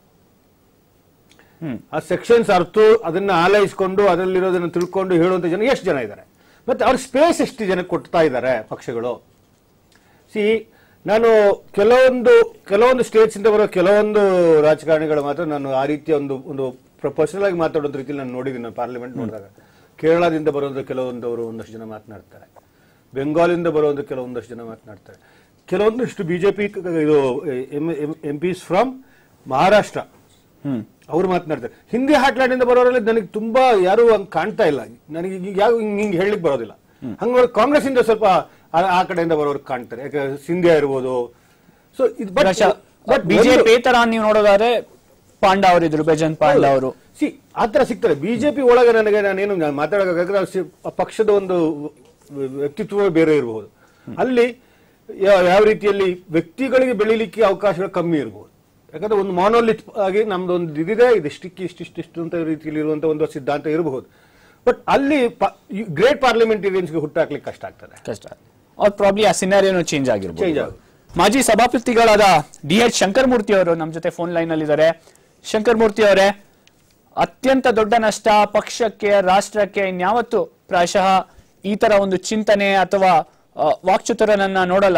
ಆ ಸೆಕ್ಷನ್ಸ್ ಅರ್ಥ ಅದನ್ನ ಆಲೈಸ್ಕೊಂಡು ಅದರಲ್ಲಿರೋದನ್ನ ತಿಳ್ಕೊಂಡು ಹೇಳುವಂತ ಜನ ಎಷ್ಟು ಜನ ಇದ್ದಾರೆ, ಮತ್ತೆ ಅವ್ರ ಸ್ಪೇಸ್ ಎಷ್ಟು ಜನಕ್ಕೆ ಕೊಡ್ತಾ ಇದ್ದಾರೆ ಪಕ್ಷಗಳು. ಸಿ ನಾನು ಕೆಲವೊಂದು ಕೆಲವೊಂದು ಸ್ಟೇಟ್ಸ್ ಇಂದ ಬರೋ ಕೆಲವೊಂದು ರಾಜಕಾರಣಿಗಳು ಮಾತ್ರ ನಾನು ಆ ರೀತಿಯ ಒಂದು ಒಂದು ಪರ್ಸನಲ್ ಆಗಿ ಮಾತಾಡೋದ್ ರೀತಿಯಲ್ಲಿ ನಾನು ನೋಡಿದ್ದೀನಿ. ನಾನು ಪಾರ್ಲಿಮೆಂಟ್ ನೋಡಿದಾಗ ಕೇರಳದಿಂದ ಬರೋದು ಕೆಲವೊಂದವರು ಒಂದಷ್ಟು ಜನ ಮಾತನಾಡ್ತಾರೆ, ಬೆಂಗಾಲಿಂದ ಬರೋದು ಕೆಲವೊಂದಷ್ಟು ಜನ ಮಾತನಾಡ್ತಾರೆ, ಕೆಲವೊಂದಷ್ಟು ಬಿಜೆಪಿ ಇದು ಎಂ ಪಿಸ್ ಫ್ರಮ್ ಮಹಾರಾಷ್ಟ್ರ ಅವ್ರು ಮಾತನಾಡ್ತಾರೆ. ಹಿಂದಿ ಹಾಟ್ಲಾಡಿಂದ ಬರೋರಲ್ಲಿ ನನಗೆ ತುಂಬಾ ಯಾರು ಹಂಗ್ ಕಾಣ್ತಾ ಇಲ್ಲ, ನನಗೆ ಯಾವ ಹಿಂಗ್ ಹೇಳಲಿಕ್ಕೆ ಬರೋದಿಲ್ಲ. ಹಂಗ ಕಾಂಗ್ರೆಸ್ ಇಂದ ಸ್ವಲ್ಪ ಆ ಕಡೆಯಿಂದ ಬರೋರು ಕಾಣ್ತಾರೆ, ಯಾಕೆ ಸಿಂಧಿಯಾ ಇರ್ಬೋದು. ಸೊ ಇದು ಬಟ್ ಬಿಜೆಪಿ ತರ ನೀವು ನೋಡೋದಾದ್ರೆ ಪಾಂಡಾ ಅವರು ಇದ್ರು, ಬೇಜನ್ ಪಾಂಡಾ ಅವರು ಸಿ ಆತರ ಸಿಗ್ತಾರೆ. ಬಿಜೆಪಿ ಒಳಗೆ ನನಗೆ ನಾನೇನು ಮಾತಾಡೋಕೆ ಪಕ್ಷದ ಒಂದು ವ್ಯಕ್ತಿತ್ವ ಬೇರೆ ಇರಬಹುದು, ಅಲ್ಲಿ ಯಾವ ರೀತಿಯಲ್ಲಿ ವ್ಯಕ್ತಿಗಳಿಗೆ ಬೆಳಿಲಿಕ್ಕೆ ಅವಕಾಶಗಳು ಕಮ್ಮಿ ಇರಬಹುದು. ಯಾಕಂದ್ರೆ ಒಂದು ಮಾನೋಲಿತ್ ಆಗಿ ನಮ್ದು ಒಂದು ಇದಿದೆ, ಇದಿಷ್ಟಕ್ಕೆ ಇಷ್ಟಿಷ್ಟು ಅಂತ ರೀತಿಯಲ್ಲಿ ಇರುವಂತ ಒಂದು ಸಿದ್ಧಾಂತ ಇರಬಹುದು. ಬಟ್ ಅಲ್ಲಿ ಗ್ರೇಟ್ ಪಾರ್ಲಿಮೆಂಟೇರಿಯನ್ಸ್ಗೆ ಹುಟ್ಟಾಕ್ಲಿಕ್ಕೆ ಕಷ್ಟ ಆಗ್ತದೆ, ಕಷ್ಟ. ಅವ್ರು ಪ್ರಾಬ್ಲಿ ಆ ಸಿನಾರಿಯೋನು ಚೇಂಜ್ ಆಗಿರ್ಬೋದು. ಚೇಂಜ್ ಆಗುತ್ತೆ. ಮಾಜಿ ಸಭಾಪತಿಗಳಾದ ಡಿ ಎಚ್ ಶಂಕರಮೂರ್ತಿ ಅವರು ನಮ್ಮ ಜೊತೆ ಫೋನ್ ಲೈನ್ ಅಲ್ಲಿ ಇದ್ದಾರೆ. ಶಂಕರಮೂರ್ತಿ ಅವರೇ, ಅತ್ಯಂತ ದೊಡ್ಡ ನಷ್ಟ ಪಕ್ಷಕ್ಕೆ, ರಾಷ್ಟ್ರಕ್ಕೆ ಇನ್ಯಾವತ್ತು ಪ್ರಾಯಶಃ ಈ ತರ ಒಂದು ಚಿಂತನೆ ಅಥವಾ ವಾಕ್ಚತುರನನ್ನ ನೋಡಲ್ಲ.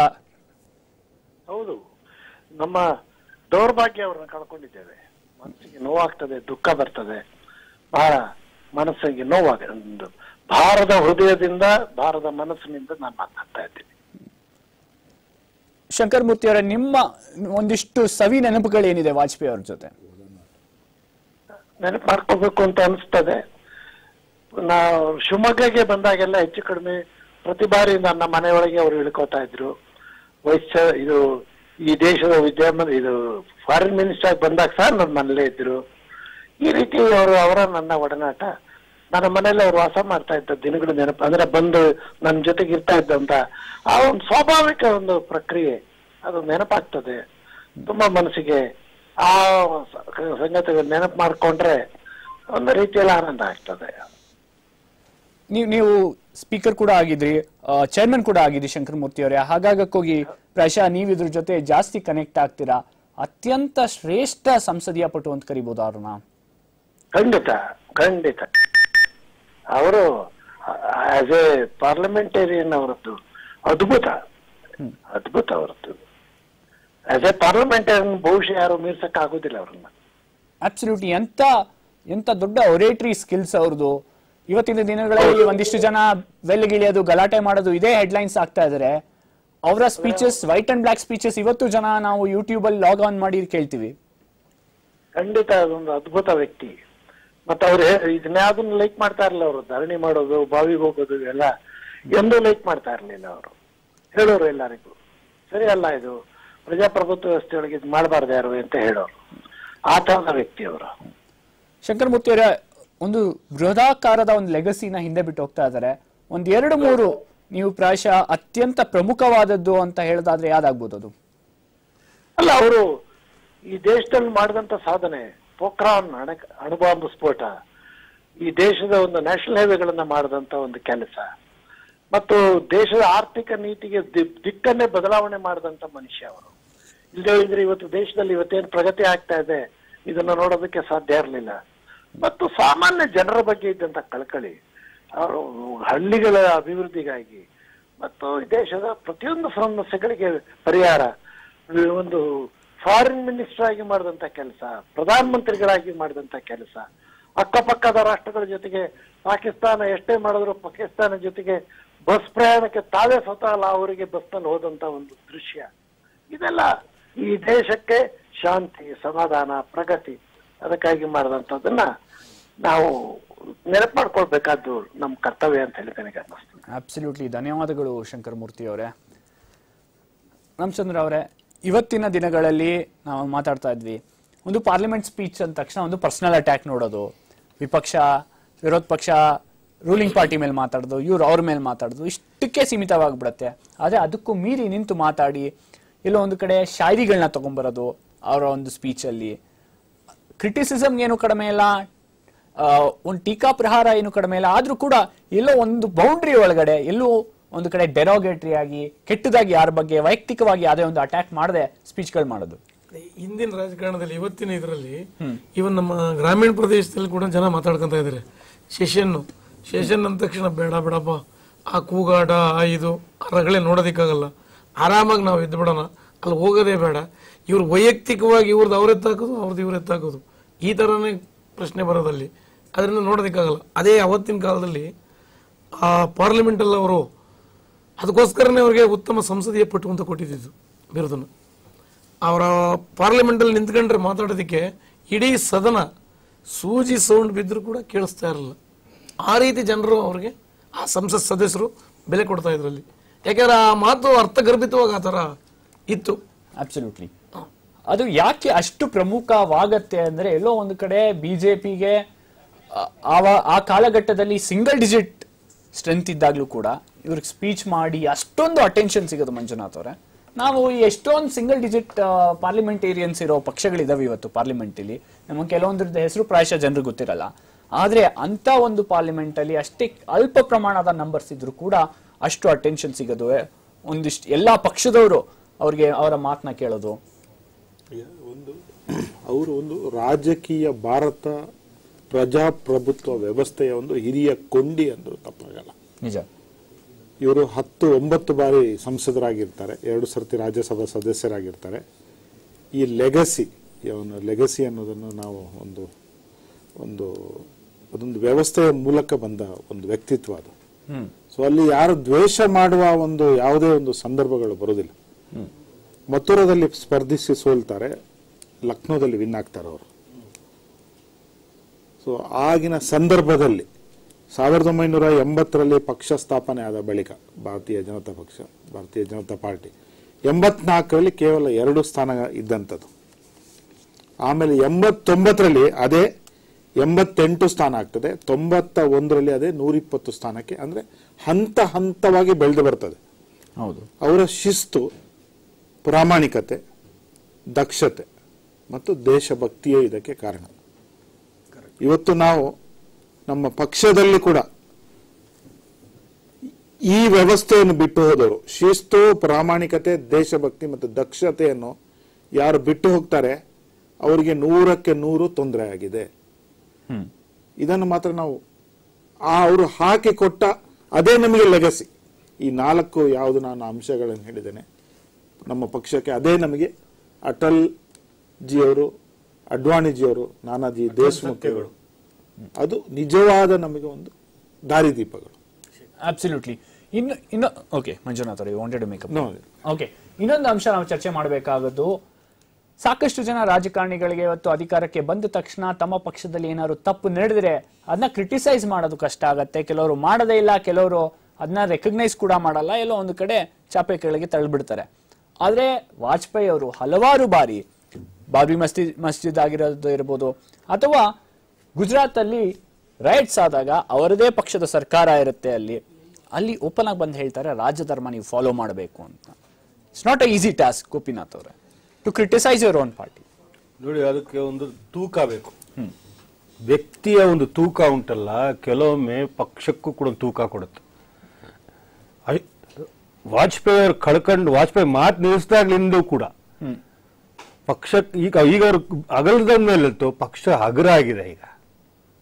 ಹೌದು, ನಮ್ಮ ದೌರ್ಭಾಗ್ಯ ಅವರನ್ನ ಕಳ್ಕೊಂಡಿದ್ದೇವೆ. ಮನಸ್ಸಿಗೆ ನೋವಾಗ್ತದೆ, ದುಃಖ ಬರ್ತದೆ, ಬಹಳ ಮನಸ್ಸಿಗೆ ನೋವಾಗ ಒಂದು ಭಾರದ ಹೃದಯದಿಂದ, ಭಾರದ ಮನಸ್ಸಿನಿಂದ ನಾನು ಮಾತನಾಡ್ತಾ ಇದ್ದೀನಿ. ಶಂಕರಮೂರ್ತಿ ಅವರೇ, ನಿಮ್ಮ ಒಂದಿಷ್ಟು ಸವಿ ನೆನಪುಗಳೇನಿದೆ ವಾಜಪೇಯಿ ಅವ್ರ ಜೊತೆ? ನೆನಪು ಮಾಡ್ಕೋಬೇಕು ಅಂತ ಅನಿಸ್ತದೆ. ನಾವು ಶಿವಮೊಗ್ಗಗೆ ಬಂದಾಗೆಲ್ಲ ಹೆಚ್ಚು ಕಡಿಮೆ ಪ್ರತಿ ಬಾರಿ ನನ್ನ ಮನೆಯೊಳಗೆ ಅವರು ಇಳ್ಕೋತಾ ಇದ್ರು. ವೈಸ್ ಇದು ಈ ದೇಶದ ವಿದ್ಯಮಾನ ಇದು ಫಾರಿನ್ ಮಿನಿಸ್ಟರ್ ಬಂದಾಗ ಸಹ ನನ್ನ ಮನೇಲೇ ಇದ್ರು. ಈ ರೀತಿ ಅವರು ಅವರ ನನ್ನ ಒಡನಾಟ, ನನ್ನ ಮನೇಲಿ ಅವ್ರು ವಾಸ ಮಾಡ್ತಾ ಇದ್ದ ದಿನಗಳು ನೆನಪು, ಅಂದ್ರೆ ಬಂದು ನನ್ನ ಜೊತೆಗೆ ಇರ್ತಾ ಇದ್ದಂತ ಆ ಒಂದು ಸ್ವಾಭಾವಿಕ ಒಂದು ಪ್ರಕ್ರಿಯೆ ಅದು ನೆನಪಾಗ್ತದೆ. ತುಂಬಾ ಮನಸ್ಸಿಗೆ ಆ ಸಂಗತಿಗಳು ನೆನಪು ಮಾಡ್ಕೊಂಡ್ರೆ ಒಂದು ರೀತಿಯಲ್ಲಿ ಆನಂದ ಆಗ್ತದೆ. ನೀವು ನೀವು ಸ್ಪೀಕರ್ ಕೂಡ ಆಗಿದ್ರಿ, ಚೇರ್ಮನ್ ಕೂಡ ಆಗಿದ್ರಿ ಶಂಕರಮೂರ್ತಿ ಅವರೇ. ಹಾಗಾಗಕ್ಕೋಗಿ ಪ್ರಾಯಶಃ ನೀವು ಇದ್ರ ಜೊತೆ ಜಾಸ್ತಿ ಕನೆಕ್ಟ್ ಆಗ್ತೀರಾ. ಅತ್ಯಂತ ಶ್ರೇಷ್ಠ ಸಂಸದೀಯ ಪಟು ಅಂತ ಕರಿಬಹುದು ಅವ್ರನ್ನ? ಖಂಡಿತ ಖಂಡಿತ. ಅವರು ಆಸ್ ಎ ಪಾರ್ಲಿಮೆಂಟೇರಿಯನ್ ಅವರದ್ದು ಅದ್ಭುತ ಅದ್ಭುತ ಅವರದ್ದು. ಆಸ್ ಎ ಪಾರ್ಲಿಮೆಂಟೇರಿಯನ್ ಬಹುಶಃ ಯಾರು ಮೀರ್ಸಕ್ ಆಗುದಿಲ್ಲ ಅವ್ರನ್ನ. ಅಬ್ಸಲ್ಯೂಟ್ಲಿ. ಎಂತ ಎಂತ ದೊಡ್ಡ ಒರೇಟರಿ ಸ್ಕಿಲ್ಸ್ ಅವ್ರದ್ದು. ಇವತ್ತಿನ ದಿನಗಳಲ್ಲಿ ಒಂದಿಷ್ಟು ಜನ ಬೆಲ್ಗಿಳಿಯೋದು, ಗಲಾಟೆ ಮಾಡೋದು, ಇದೇ ಹೆಡ್ಲೈನ್ಸ್ ಆಗ್ತಾ ಇದಾರೆ. ಅವರ speeches, white and black speeches ಇವತ್ತು ಜನ ನಾವು ಯೂಟ್ಯೂಬ್ ಅಲ್ಲಿ ಲಾಗ್ ಆನ್ ಮಾಡಿ ಕೇಳ್ತೀವಿ. ಖಂಡಿತ ಅದೊಂದು ಅದ್ಭುತ ವ್ಯಕ್ತಿ. ಮತ್ತೆ ಅವ್ರು ಇದನ್ಯಾವುದನ್ನು ಲೈಕ್ ಮಾಡ್ತಾ ಇರಲಿಲ್ಲ. ಅವರು ಧರಣಿ ಮಾಡೋದು, ಬಾವಿಗೆ ಹೋಗೋದು ಎಲ್ಲ ಎಂದೂ ಲೈಕ್ ಮಾಡ್ತಾ ಇರ್ಲಿಲ್ಲ. ಅವರು ಹೇಳೋರು ಎಲ್ಲರಿಗೂ ಸರಿ ಅಲ್ಲ, ಇದು ಪ್ರಜಾಪ್ರಭುತ್ವ ವ್ಯವಸ್ಥೆಯೊಳಗೆ ಇದು ಮಾಡಬಾರ್ದು ಯಾರು ಅಂತ ಹೇಳೋರು. ಆ ತರದ ವ್ಯಕ್ತಿ ಅವರು. ಶಂಕರಮೂರ್ತಿ ಅವರ ಒಂದು ಬೃಹದಾಕಾರದ ಒಂದು ಲೆಗಸಿನ ಹಿಂದೆ ಬಿಟ್ಟು ಹೋಗ್ತಾ ಇದ್ದಾರೆ. ಒಂದ್ ಎರಡು ಮೂರು ನೀವು ಪ್ರಾಯಶಃ ಅತ್ಯಂತ ಪ್ರಮುಖವಾದದ್ದು ಅಂತ ಹೇಳೋದಾದ್ರೆ ಯಾವ್ದಾಗ್ಬೋದು ಅದು? ಅಲ್ಲ, ಅವರು ಈ ದೇಶದಲ್ಲಿ ಮಾಡಿದಂತ ಸಾಧನೆ, ಪೋಖ್ರಾನ್ ಅಣ ಅಣುಬಾಂಬ್ ಸ್ಫೋಟ, ಈ ದೇಶದ ಒಂದು ನ್ಯಾಷನಲ್ ಹೈವೇಗಳನ್ನ ಮಾಡಿದಂತ ಒಂದು ಕೆಲಸ, ಮತ್ತು ದೇಶದ ಆರ್ಥಿಕ ನೀತಿಗೆ ದಿಕ್ಕನ್ನೇ ಬದಲಾವಣೆ ಮಾಡಿದಂತ ಮನುಷ್ಯ ಅವರು. ಇಲ್ಲದೇ ಇದ್ರೆ ಇವತ್ತು ದೇಶದಲ್ಲಿ ಇವತ್ತೇನು ಪ್ರಗತಿ ಆಗ್ತಾ ಇದೆ ಇದನ್ನ ನೋಡೋದಕ್ಕೆ ಸಾಧ್ಯ ಇರಲಿಲ್ಲ. ಮತ್ತು ಸಾಮಾನ್ಯ ಜನರ ಬಗ್ಗೆ ಇದ್ದಂತ ಕಳಕಳಿ, ಅವರು ಹಳ್ಳಿಗಳ ಅಭಿವೃದ್ಧಿಗಾಗಿ ಮತ್ತು ದೇಶದ ಪ್ರತಿಯೊಂದು ಸಮಸ್ಯೆಗಳಿಗೆ ಪರಿಹಾರ, ಒಂದು ಫಾರಿನ್ ಮಿನಿಸ್ಟರ್ ಆಗಿ ಮಾಡಿದಂತ ಕೆಲಸ, ಪ್ರಧಾನ ಮಂತ್ರಿಗಳಾಗಿ ಮಾಡಿದಂತ ಕೆಲಸ, ಅಕ್ಕಪಕ್ಕದ ರಾಷ್ಟ್ರಗಳ ಜೊತೆಗೆ ಪಾಕಿಸ್ತಾನ ಎಷ್ಟೇ ಮಾಡಿದ್ರು ಪಾಕಿಸ್ತಾನ ಜೊತೆಗೆ ಬಸ್ ಪ್ರಯಾಣಕ್ಕೆ ತಾವೇ ಸ್ವತಃ ಅವರಿಗೆ ಬಸ್ನಲ್ಲಿ ಹೋದಂತ ಒಂದು ದೃಶ್ಯ, ಇದೆಲ್ಲ ಈ ದೇಶಕ್ಕೆ ಶಾಂತಿ, ಸಮಾಧಾನ, ಪ್ರಗತಿ ಅದಕ್ಕಾಗಿ ಮಾಡಿದಂಥದ್ದನ್ನ ನಾವು ನೆನಪು ಮಾಡ್ಕೊಳ್ಬೇಕಾದ್ದು ನಮ್ಮ ಕರ್ತವ್ಯ ಅಂತ ಹೇಳಿ ನನಗೆ ಅನ್ನಿಸ್ತದೆ. ಅಬ್ಸಲ್ಯೂಟ್ಲಿ. ಧನ್ಯವಾದಗಳು ಶಂಕರ ಮೂರ್ತಿ ಅವರೇ. ರಾಮಚಂದ್ರ ಅವರೇ, ಇವತ್ತಿನ ದಿನಗಳಲ್ಲಿ ನಾವು ಮಾತಾಡ್ತಾ ಇದ್ವಿ, ಒಂದು ಪಾರ್ಲಿಮೆಂಟ್ ಸ್ಪೀಚ್ ಅಂದ ತಕ್ಷಣ ಒಂದು ಪರ್ಸನಲ್ ಅಟ್ಯಾಕ್ ನೋಡೋದು, ವಿಪಕ್ಷ ವಿರೋಧ ಪಕ್ಷ ರೂಲಿಂಗ್ ಪಾರ್ಟಿ ಮೇಲೆ ಮಾತಾಡೋದು, ಇವ್ರು ಅವ್ರ ಮೇಲೆ ಮಾತಾಡೋದು, ಇಷ್ಟಕ್ಕೆ ಸೀಮಿತವಾಗಿಬಿಡತ್ತೆ. ಆದರೆ ಅದಕ್ಕೂ ಮೀರಿ ನಿಂತು ಮಾತಾಡಿ ಎಲ್ಲೋ ಒಂದು ಕಡೆ ಶಾಯರಿಗಳನ್ನ ತಗೊಂಡ್ಬರೋದು ಅವರ ಒಂದು ಸ್ಪೀಚಲ್ಲಿ, ಕ್ರಿಟಿಸಿಸಮ್ ಏನು ಕಡಿಮೆ ಇಲ್ಲ, ಒಂದು ಟೀಕಾ ಪ್ರಹಾರ ಏನು ಕಡಿಮೆ ಇಲ್ಲ, ಆದ್ರೂ ಕೂಡ ಎಲ್ಲೋ ಒಂದು ಬೌಂಡ್ರಿ ಒಳಗಡೆ ಎಲ್ಲೋ ಒಂದು ಕಡೆ ಡೆರೋಗೇಟರಿ ಆಗಿ ಕೆಟ್ಟದಾಗಿ ಯಾರ ಬಗ್ಗೆ ವೈಯಕ್ತಿಕವಾಗಿ ಯಾವುದೇ ಒಂದು ಅಟ್ಯಾಕ್ ಮಾಡದೆ ಸ್ಪೀಚ್ಗಳು ಮಾಡೋದು. ಹಿಂದಿನ ರಾಜಕಾರಣದಲ್ಲಿ ಇವತ್ತಿನ ಇದರಲ್ಲಿ ಇವನ್ ನಮ್ಮ ಗ್ರಾಮೀಣ ಪ್ರದೇಶದಲ್ಲಿ ಕೂಡ ಜನ ಮಾತಾಡ್ಕೊಂತ ಇದ್ದಾರೆ. ಸೆಷನ್ ಸೆಷನ್ ಅಂದ ತಕ್ಷಣ ಬೇಡ ಬೇಡಪ್ಪ, ಆ ಕೂಗಾಟ ಆ ಇದು ಆ ರಗಳೆ ನೋಡೋದಿಕ್ಕಾಗಲ್ಲ, ಆರಾಮಾಗಿ ನಾವು ಎದ್ದು ಬಿಡೋಣ, ಅಲ್ಲಿ ಹೋಗೋದೇ ಬೇಡ, ಇವ್ರು ವೈಯಕ್ತಿಕವಾಗಿ ಇವ್ರದ್ದು ಅವ್ರ ಎತ್ತಾಕೋದು ಅವ್ರದ್ದು ಇವ್ರ ಎತ್ತಾಕೋದು ಈ ಥರನೇ ಪ್ರಶ್ನೆ ಬರೋದಲ್ಲಿ, ಅದರಿಂದ ನೋಡೋದಿಕ್ಕಾಗಲ್ಲ. ಅದೇ ಅವತ್ತಿನ ಕಾಲದಲ್ಲಿ ಆ ಪಾರ್ಲಿಮೆಂಟಲ್ಲಿ ಅವರು ಅದಕ್ಕೋಸ್ಕರನೇ ಅವ್ರಿಗೆ ಉತ್ತಮ ಸಂಸದೀಯ ಪಟ್ಟು ಅಂತ ಕೊಟ್ಟಿದ್ದು ಬಿರುದನ್ನು. ಅವರ ಪಾರ್ಲಿಮೆಂಟಲ್ಲಿ ನಿಂತ್ಕೊಂಡ್ರೆ ಮಾತಾಡೋದಕ್ಕೆ ಇಡೀ ಸದನ ಸೂಜಿ ಸೌಂಡ್ ಬಿದ್ದರೂ ಕೂಡ ಕೇಳಿಸ್ತಾ ಇರಲಿಲ್ಲ. ಆ ರೀತಿ ಜನರು ಅವ್ರಿಗೆ ಆ ಸಂಸತ್ ಸದಸ್ಯರು ಬೆಲೆ ಕೊಡ್ತಾ ಇದ್ರಲ್ಲಿ, ಯಾಕೆಂದ್ರೆ ಆ ಮಾತು ಅರ್ಥಗರ್ಭಿತವಾಗಿ ಆ ಥರ ಇತ್ತು. ಅಬ್ಸಲ್ಯೂಟ್ಲಿ. ಅದು ಯಾಕೆ ಅಷ್ಟು ಪ್ರಮುಖವಾಗತ್ತೆ ಅಂದ್ರೆ, ಎಲ್ಲೋ ಒಂದು ಕಡೆ ಬಿಜೆಪಿಗೆ ಆ ಕಾಲಘಟ್ಟದಲ್ಲಿ ಸಿಂಗಲ್ ಡಿಜಿಟ್ ಸ್ಟ್ರೆಂತ್ ಇದ್ದಾಗ್ಲೂ ಕೂಡ ಇವ್ರಿಗೆ ಸ್ಪೀಚ್ ಮಾಡಿ ಅಷ್ಟೊಂದು ಅಟೆನ್ಷನ್ ಸಿಗೋದು. ಮಂಜುನಾಥ್ ಅವರೇ, ನಾವು ಎಷ್ಟೊಂದು ಸಿಂಗಲ್ ಡಿಜಿಟ್ ಪಾರ್ಲಿಮೆಂಟೇರಿಯನ್ಸ್ ಇರೋ ಪಕ್ಷಗಳಿದಾವೆ ಇವತ್ತು ಪಾರ್ಲಿಮೆಂಟಲ್ಲಿ, ನಮಗೆ ಕೆಲವೊಂದ್ರದ್ದು ಹೆಸರು ಪ್ರಾಯಶಃ ಜನರಿಗೆ ಗೊತ್ತಿರಲ್ಲ. ಆದ್ರೆ ಅಂತ ಒಂದು ಪಾರ್ಲಿಮೆಂಟ್ ಅಲ್ಲಿ ಅಷ್ಟೇ ಅಲ್ಪ ಪ್ರಮಾಣದ ನಂಬರ್ಸ್ ಇದ್ರು ಕೂಡ ಅಷ್ಟು ಅಟೆನ್ಷನ್ ಸಿಗೋದು, ಒಂದಿಷ್ಟು ಎಲ್ಲಾ ಪಕ್ಷದವರು ಅವ್ರಿಗೆ ಅವರ ಮಾತನ್ನ ಕೇಳೋದು. ಒಂದು ಅವರು ಒಂದು ರಾಜಕೀಯ ಭಾರತ ಪ್ರಜಾಪ್ರಭುತ್ವ ವ್ಯವಸ್ಥೆಯ ಒಂದು ಹಿರಿಯ ಕೊಂಡಿ ಅಂದ್ರೂ ತಪ್ಪಾಗಲ್ಲ. ನಿಜ. ಇವರು ಹತ್ತು ಒಂಬತ್ತು ಬಾರಿ ಸಂಸದರಾಗಿರ್ತಾರೆ, ಎರಡು ಸರ್ತಿ ರಾಜ್ಯಸಭಾ ಸದಸ್ಯರಾಗಿರ್ತಾರೆ. ಈ ಲೆಗಸಿ ಅವನ ಲೆಗಸಿ ಅನ್ನೋದನ್ನು ನಾವು ಒಂದು ಒಂದು ಅದೊಂದು ವ್ಯವಸ್ಥೆಯ ಮೂಲಕ ಬಂದ ಒಂದು ವ್ಯಕ್ತಿತ್ವ ಅದು. ಸೊ ಅಲ್ಲಿ ಯಾರು ದ್ವೇಷ ಮಾಡುವ ಒಂದು ಯಾವುದೇ ಒಂದು ಸಂದರ್ಭಗಳು ಬರೋದಿಲ್ಲ. ಮಥುರಾದಲ್ಲಿ ಸ್ಪರ್ಧಿಸಿ ಸೋಲ್ತಾರೆ, ಲಕ್ನೋದಲ್ಲಿ ವಿನ್ ಆಗ್ತಾರೆ ಅವರು. ಸೊ ಆಗಿನ ಸಂದರ್ಭದಲ್ಲಿ ಸಾವಿರದ ಒಂಬೈನೂರ ಎಂಬತ್ತರಲ್ಲಿ ಪಕ್ಷ ಸ್ಥಾಪನೆ ಆದ ಬಳಿಕ ಭಾರತೀಯ ಜನತಾ ಪಕ್ಷ ಭಾರತೀಯ ಜನತಾ ಪಾರ್ಟಿ ಎಂಬತ್ನಾಲ್ಕರಲ್ಲಿ ಕೇವಲ ಎರಡು ಸ್ಥಾನ ಇದ್ದಂಥದ್ದು. ಆಮೇಲೆ ಎಂಬತ್ತೊಂಬತ್ತರಲ್ಲಿ ಅದೇ ಎಂಬತ್ತೆಂಟು ಸ್ಥಾನ ಆಗ್ತದೆ, ತೊಂಬತ್ತ ಒಂದರಲ್ಲಿ ಅದೇ ನೂರಿಪ್ಪತ್ತು ಸ್ಥಾನಕ್ಕೆ, ಅಂದ್ರೆ ಹಂತ ಹಂತವಾಗಿ ಬೆಳೆದು ಬರ್ತದೆ. ಹೌದು. ಅವರ ಶಿಸ್ತು, ಪ್ರಾಮಾಣಿಕತೆ, ದಕ್ಷತೆ ಮತ್ತು ದೇಶಭಕ್ತಿಯೇ ಇದಕ್ಕೆ ಕಾರಣ. ಇವತ್ತು ನಾವು ನಮ್ಮ ಪಕ್ಷದಲ್ಲಿ ಕೂಡ ಈ ವ್ಯವಸ್ಥೆಯನ್ನು ಬಿಟ್ಟು ಹೋದವರು, ಶಿಸ್ತು, ಪ್ರಾಮಾಣಿಕತೆ, ದೇಶಭಕ್ತಿ ಮತ್ತು ದಕ್ಷತೆಯನ್ನು ಯಾರು ಬಿಟ್ಟು ಹೋಗ್ತಾರೆ ಅವರಿಗೆ ನೂರಕ್ಕೆ ನೂರು ತೊಂದರೆ ಆಗಿದೆ. ಇದನ್ನು ಮಾತ್ರ ನಾವು ಆ ಅವರು ಹಾಕಿ ಕೊಟ್ಟ ಅದೇ ನಮಗೆ ಲೆಗಸಿ. ಈ ನಾಲ್ಕು ಯಾವುದು ನಾನು ಅಂಶಗಳನ್ನು ಹೇಳಿದ್ದೇನೆ ನಮ್ಮ ಪಕ್ಷಕ್ಕೆ, ಅದೇ ನಮಗೆ ಅಟಲ್ ಜಿಯವರು, ಅಡ್ವಾಣಿಜಿಯವರು, ನಾನಾಜಿ ದೇಶಮುಖ್ಯಗಳು, ಅದು ನಿಜವಾದ ನಮಗೆ ಒಂದು ದಾರಿದೀಪಗಳು. ಅಬ್ಸಲ್ಯೂಟ್ಲಿ. ಇನ್ನು ಇನ್ನು ಓಕೆ ಮಂಜುನಾಥ್ ಅವರು wanted to make up. Okay, ಇನ್ನೊಂದು ಅಂಶ ನಾವು ಚರ್ಚೆ ಮಾಡಬೇಕಾಗದ್ದು, ಸಾಕಷ್ಟು ಜನ ರಾಜಕಾರಣಿಗಳಿಗೆ ಇವತ್ತು ಅಧಿಕಾರಕ್ಕೆ ಬಂದ ತಕ್ಷಣ ತಮ್ಮ ಪಕ್ಷದಲ್ಲಿ ಏನಾದ್ರು ತಪ್ಪು ನಡೆದ್ರೆ ಅದನ್ನ ಕ್ರಿಟಿಸೈಸ್ ಮಾಡೋದು ಕಷ್ಟ ಆಗತ್ತೆ. ಕೆಲವರು ಮಾಡದೇ ಇಲ್ಲ, ಕೆಲವರು ಅದನ್ನ ರೆಕಗ್ನೈಸ್ ಕೂಡ ಮಾಡಲ್ಲ, ಎಲ್ಲೋ ಒಂದು ಕಡೆ ಚಾಪೆ ಕೆಳಗೆ ತಳ್ಳಿಬಿಡ್ತಾರೆ. ಆದ್ರೆ ವಾಜಪೇಯಿ ಅವರು ಹಲವಾರು ಬಾರಿ ಬಾಬ್ರಿ ಮಸ್ಜಿದ್ ಮಸ್ಜಿದ್ ಆಗಿರೋದು ಇರ್ಬೋದು, ಅಥವಾ ಗುಜರಾತ್ ಅಲ್ಲಿ ರೈಟ್ಸ್ ಆದಾಗ ಅವರದೇ ಪಕ್ಷದ ಸರ್ಕಾರ ಇರುತ್ತೆ, ಅಲ್ಲಿ ಅಲ್ಲಿ ಓಪನ್ ಆಗಿ ಬಂದು ಹೇಳ್ತಾರೆ ರಾಜಧರ್ಮ ನೀವು ಫಾಲೋ ಮಾಡಬೇಕು ಅಂತ. It's not a easy task Gopinath ಅವರೇ, to criticize your own party. ನೋಡಿ, ಅದಕ್ಕೆ ಒಂದು ತೂಕ ಬೇಕು. ವ್ಯಕ್ತಿಯ ಒಂದು ತೂಕ ಉಂಟಲ್ಲ, ಕೆಲವೊಮ್ಮೆ ಪಕ್ಷಕ್ಕೂ ಕೂಡ ಒಂದು ತೂಕ ಕೊಡುತ್ತೆ. ವಾಜಪೇಯಿ ಅವರು ಕಳ್ಕೊಂಡು ವಾಜಪೇಯಿ ಮಾತು ನಿಲ್ಲಿಸಿದಾಗ್ಲಿಂದ ಕೂಡ ಪಕ್ಷ ಈಗ ಈಗ ಅವ್ರು ಅಗಲದ ಮೇಲೆ ಪಕ್ಷ ಹಗುರ ಆಗಿದೆ. ಈಗ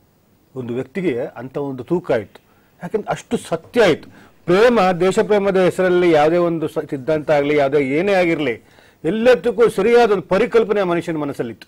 ಒಂದು ವ್ಯಕ್ತಿಗೆ ಅಂತ ಒಂದು ತೂಕ ಆಯಿತು. ಯಾಕಂದ್ರೆ ಅಷ್ಟು ಸತ್ಯ ಆಯಿತು. ಪ್ರೇಮ, ದೇಶ ಪ್ರೇಮದ ಹೆಸರಲ್ಲಿ ಯಾವುದೇ ಒಂದು ಸಿದ್ಧಾಂತ ಆಗಲಿ, ಯಾವುದೇ ಏನೇ ಆಗಿರಲಿ, ಎಲ್ಲದಕ್ಕೂ ಸರಿಯಾದ ಒಂದು ಪರಿಕಲ್ಪನೆ ಮನುಷ್ಯನ ಮನಸ್ಸಲ್ಲಿತ್ತು.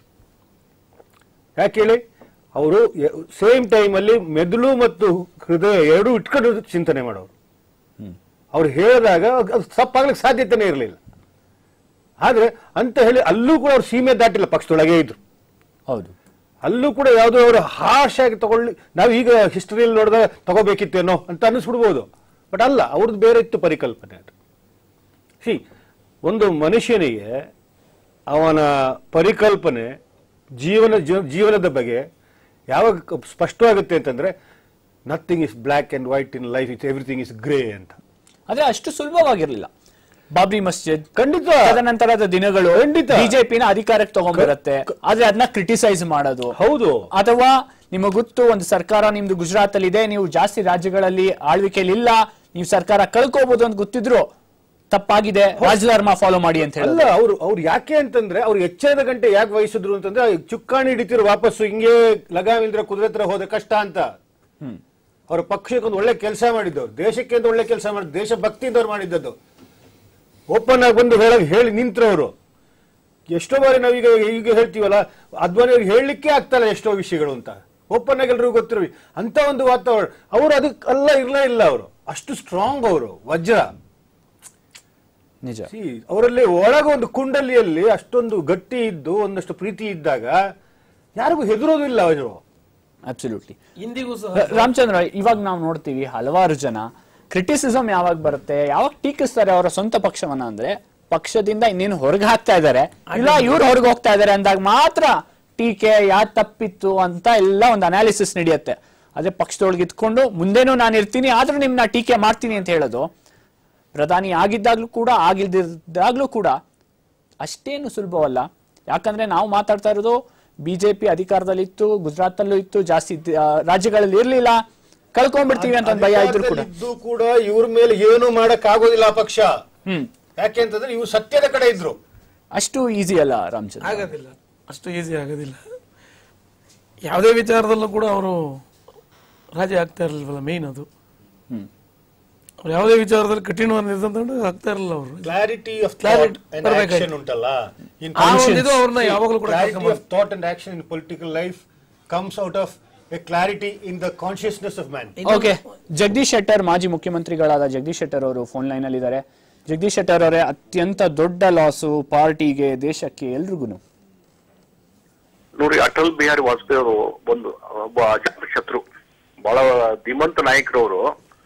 ಯಾಕೆ ಹೇಳಿ, ಅವರು ಸೇಮ್ ಟೈಮಲ್ಲಿ ಮೆದುಳು ಮತ್ತು ಹೃದಯ ಎರಡೂ ಇಟ್ಕೊಂಡು ಚಿಂತನೆ ಮಾಡೋರು. ಅವ್ರು ಹೇಳಿದಾಗ ಅದು ತಪ್ಪಾಗ್ಲಿಕ್ಕೆ ಸಾಧ್ಯತೆನೇ ಇರಲಿಲ್ಲ. ಆದ್ರೆ ಅಂತ ಹೇಳಿ ಅಲ್ಲೂ ಕೂಡ ಅವ್ರು ಸೀಮೆ ದಾಟಿಲ್ಲ, ಪಕ್ಷದೊಳಗೆ ಇದ್ರು. ಹೌದು, ಅಲ್ಲೂ ಕೂಡ ಯಾವುದೋ ಅವರು ಹಾರ್ಶ್ ಆಗಿ ತಗೊಳ್ಳಿ, ನಾವು ಈಗ ಹಿಸ್ಟರಿಯಲ್ಲಿ ನೋಡಿದಾಗ ತಗೋಬೇಕಿತ್ತೇನೋ ಅಂತ ಅನ್ನಿಸ್ಬಿಡ್ಬೋದು. ಬಟ್ ಅಲ್ಲ, ಅವ್ರದ್ದು ಬೇರೆ ಇತ್ತು ಪರಿಕಲ್ಪನೆ. ಅದು ಸಿ ಒಂದು ಮನುಷ್ಯನಿಗೆ ಅವನ ಪರಿಕಲ್ಪನೆ ಜೀವನ ಜೀವನದ ಬಗ್ಗೆ ಯಾವಾಗ ಸ್ಪಷ್ಟವಾಗುತ್ತೆ ಅಂತಂದ್ರೆ, nothing is black and white in life, it's everything is grey ಅಂತ. ಆದ್ರೆ ಅಷ್ಟು ಸುಲಭವಾಗಿರ್ಲಿಲ್ಲ. ಬಾಬ್ರಿ ಮಸ್ಜಿದ್ ಖಂಡಿತ ತದನಂತರದ ದಿನಗಳು ಖಂಡಿತ ಬಿಜೆಪಿನ ಅಧಿಕಾರಕ್ಕೆ ತಗೊಂಡ್ಬರುತ್ತೆ, ಆದ್ರೆ ಅದನ್ನ ಕ್ರಿಟಿಸೈಸ್ ಮಾಡೋದು. ಹೌದು. ಅಥವಾ ನಿಮಗೆ ಗೊತ್ತು, ಒಂದು ಸರ್ಕಾರ ನಿಮ್ದು ಗುಜರಾತ್ ಅಲ್ಲಿ ಇದೆ, ನೀವು ಜಾಸ್ತಿ ರಾಜ್ಯಗಳಲ್ಲಿ ಆಳ್ವಿಕೆಯಲ್ಲಿ ಇಲ್ಲ, ನೀವು ಸರ್ಕಾರ ಕಳ್ಕೋಬಹುದು ಅಂತ ಗೊತ್ತಿದ್ರು ತಪ್ಪಾಗಿದೆ, ರಾಜಧರ್ಮ ಫಾಲೋ ಮಾಡಿ ಅಂತ ಹೇಳಿ. ಅಲ್ಲ, ಅವ್ರು ಅವ್ರು ಯಾಕೆ ಅಂತಂದ್ರೆ, ಅವ್ರು ಎಚ್ಚರದ ಗಂಟೆ ಯಾಕೆ ವಹಿಸಿದ್ರು ಅಂತಂದ್ರೆ, ಚುಕ್ಕಾಣಿ ಹಿಡಿತಿರು ವಾಪಸ್ಸು ಹಿಂಗೆ ಲಗಾಮ್ ಇಲ್ದ್ರೆ ಕುದುರೆ ಹತ್ರ ಹೋದ ಕಷ್ಟ ಅಂತ. ಅವ್ರ ಪಕ್ಷಕ್ಕೆ ಒಂದು ಒಳ್ಳೆ ಕೆಲಸ ಮಾಡಿದ್ದವ್ರು, ದೇಶಕ್ಕೆ ಒಂದು ಒಳ್ಳೆ ಕೆಲಸ ಮಾಡಿದ್, ದೇಶ ಭಕ್ತಿಯಿಂದ ಮಾಡಿದ್ದದ್ದು. ಓಪನ್ ಆಗಿ ಬಂದು ಹೇಳ ಹೇಳಿ ನಿಂತ್ರವರು. ಎಷ್ಟೋ ಬಾರಿ ನಾವೀಗ ಈಗ ಹೇಳ್ತೀವಲ್ಲ, ಅದ್ವಾನಿಯವ್ರಿಗೆ ಹೇಳಲಿಕ್ಕೆ ಆಗ್ತಲ್ಲ ಎಷ್ಟೋ ವಿಷಯಗಳು ಅಂತ, ಓಪನ್ ಆಗಿ ಎಲ್ರಿಗೂ ಗೊತ್ತಿರೋ ಅಂತ ಒಂದು ವಾತಾವರಣ. ಅವರು ಅದಕ್ಕೆಲ್ಲ ಇರ್ಲೇ ಇಲ್ಲ. ಅವರು ಅಷ್ಟು ಸ್ಟ್ರಾಂಗ್, ಅವರು ವಜ್ರ. ನಿಜ. ಅವರಲ್ಲಿ ಒಳಗ ಒಂದು ಕುಂಡಲಿಯಲ್ಲಿ ಅಷ್ಟೊಂದು ಗಟ್ಟಿ ಇದ್ದು ಒಂದಷ್ಟು ಪ್ರೀತಿ ಇದ್ದಾಗ ಯಾರಿಗೂ ಹೆದರೋದಿಲ್ಲ ಅವರು. ಅಬ್ಸಲ್ಯೂಟ್ಲಿ. ಇಂದಿಗೂ ಸಹ ರಾಮಚಂದ್ರ, ಇವಾಗ ನಾವು ನೋಡ್ತೀವಿ ಹಲವಾರು ಜನ ಕ್ರಿಟಿಸಿಸಮ್ ಯಾವಾಗ ಬರುತ್ತೆ, ಯಾವಾಗ ಟೀಕಿಸ್ತಾರೆ ಅವರ ಸ್ವಂತ ಪಕ್ಷವನ್ನ ಅಂದ್ರೆ, ಪಕ್ಷದಿಂದ ಇನ್ನೇನು ಹೊರಗೆ ಹಾಕ್ತಾ ಇದಾರೆ, ಇಲ್ಲ ಇವ್ರು ಹೊರಗೆ ಹೋಗ್ತಾ ಇದಾರೆ ಅಂದಾಗ ಮಾತ್ರ ಟೀಕೆ, ಯಾರು ತಪ್ಪಿತ್ತು ಅಂತ ಎಲ್ಲ ಒಂದು ಅನಾಲಿಸಿಸ್ ನಡೆಯುತ್ತೆ. ಅದೇ ಪಕ್ಷದೊಳಗೆ ಇದ್ಕೊಂಡು ಮುಂದೇನೂ ನಾನು ಇರ್ತೀನಿ, ಆದ್ರೂ ನಿಮ್ನ ಟೀಕೆ ಮಾಡ್ತೀನಿ ಅಂತ ಹೇಳೋದು, ಪ್ರಧಾನಿ ಆಗಿದ್ದಾಗ್ಲೂ ಕೂಡ ಆಗಿಲ್ದಿದ್ದಾಗ್ಲೂ ಕೂಡ ಅಷ್ಟೇನು ಸುಲಭವಲ್ಲ. ಯಾಕಂದ್ರೆ ನಾವು ಮಾತಾಡ್ತಾ ಇರೋದು ಬಿಜೆಪಿ ಅಧಿಕಾರದಲ್ಲಿ ಇತ್ತು, ಗುಜರಾತ್ ಅಲ್ಲೂ ಇತ್ತು, ಜಾಸ್ತಿ ರಾಜ್ಯಗಳಲ್ಲಿ ಇರ್ಲಿಲ್ಲ, ಕಳ್ಕೊಂಡ್ಬಿಡ್ತೀವಿ ಅಂತ ಒಂದು ಭಯ ಇದ್ರು ಕೂಡ ಕೂಡ ಇವ್ರ ಮೇಲೆ ಏನು ಮಾಡಕ್ ಆಗೋದಿಲ್ಲ ಆ ಪಕ್ಷ. ಹ್ಮ್ ಯಾಕೆ ಅಂತಂದ್ರೆ ಇವ್ರು ಸತ್ಯದ ಕಡೆ ಇದ್ರು. ಅಷ್ಟು ಈಸಿ ಅಲ್ಲ ರಾಮಚಂದ್ರ, ಆಗೋದಿಲ್ಲ, ಅಷ್ಟು ಈಸಿ ಆಗೋದಿಲ್ಲ. ಯಾವುದೇ ವಿಚಾರದಲ್ಲೂ ಕೂಡ ಅವರು ರಾಜಿ ಆಗ್ತಾ ಇರಲಿಲ್ವಲ್ಲ, ಮೇನ್ ಅದು. ಹ್ಮ್ ಅವ್ರು ಯಾವುದೇ ವಿಚಾರದಲ್ಲಿ ಕಠಿಣವಾದ ನಿರ್ಧಾರ ಆಗ್ತಾ ಇರಲಿಲ್ಲ. ಅವರು clarity of thought and action ಉಂಟಲ್ಲ, ಇನ್ ಅವ್ರನ್ನ ಯಾವಾಗಲೂ ಕೂಡ clarity of thought and action in political life comes out of a clarity in the consciousness of man. Okay, Jagadish Shettar, ಮಾಜಿ ಮುಖ್ಯಮಂತ್ರಿಗಳಾದ ಜಗದೀಶ್ ಶೆಟ್ಟರ್ ಅವರು ಫೋನ್ ಲೈನ್ ಅಲ್ಲಿ ಇದ್ದಾರೆ. ಜಗದೀಶ್ ಶೆಟ್ಟರ್ ಅವರೇ, ಅತ್ಯಂತ ದೊಡ್ಡ ಲಾಸು ಪಾರ್ಟಿಗೆ, ದೇಶಕ್ಕೆ, ಎಲ್ರಿಗೂ. ನೋಡಿ, ಅಟಲ್ ಬಿಹಾರಿ ವಾಜಪೇಯಿ ಅವರು ಒಂದು ಒಬ್ಬ ಅಜಾತ ಶತ್ರು, ಬಹಳ ಧೀಮಂತ ನಾಯಕರವರು.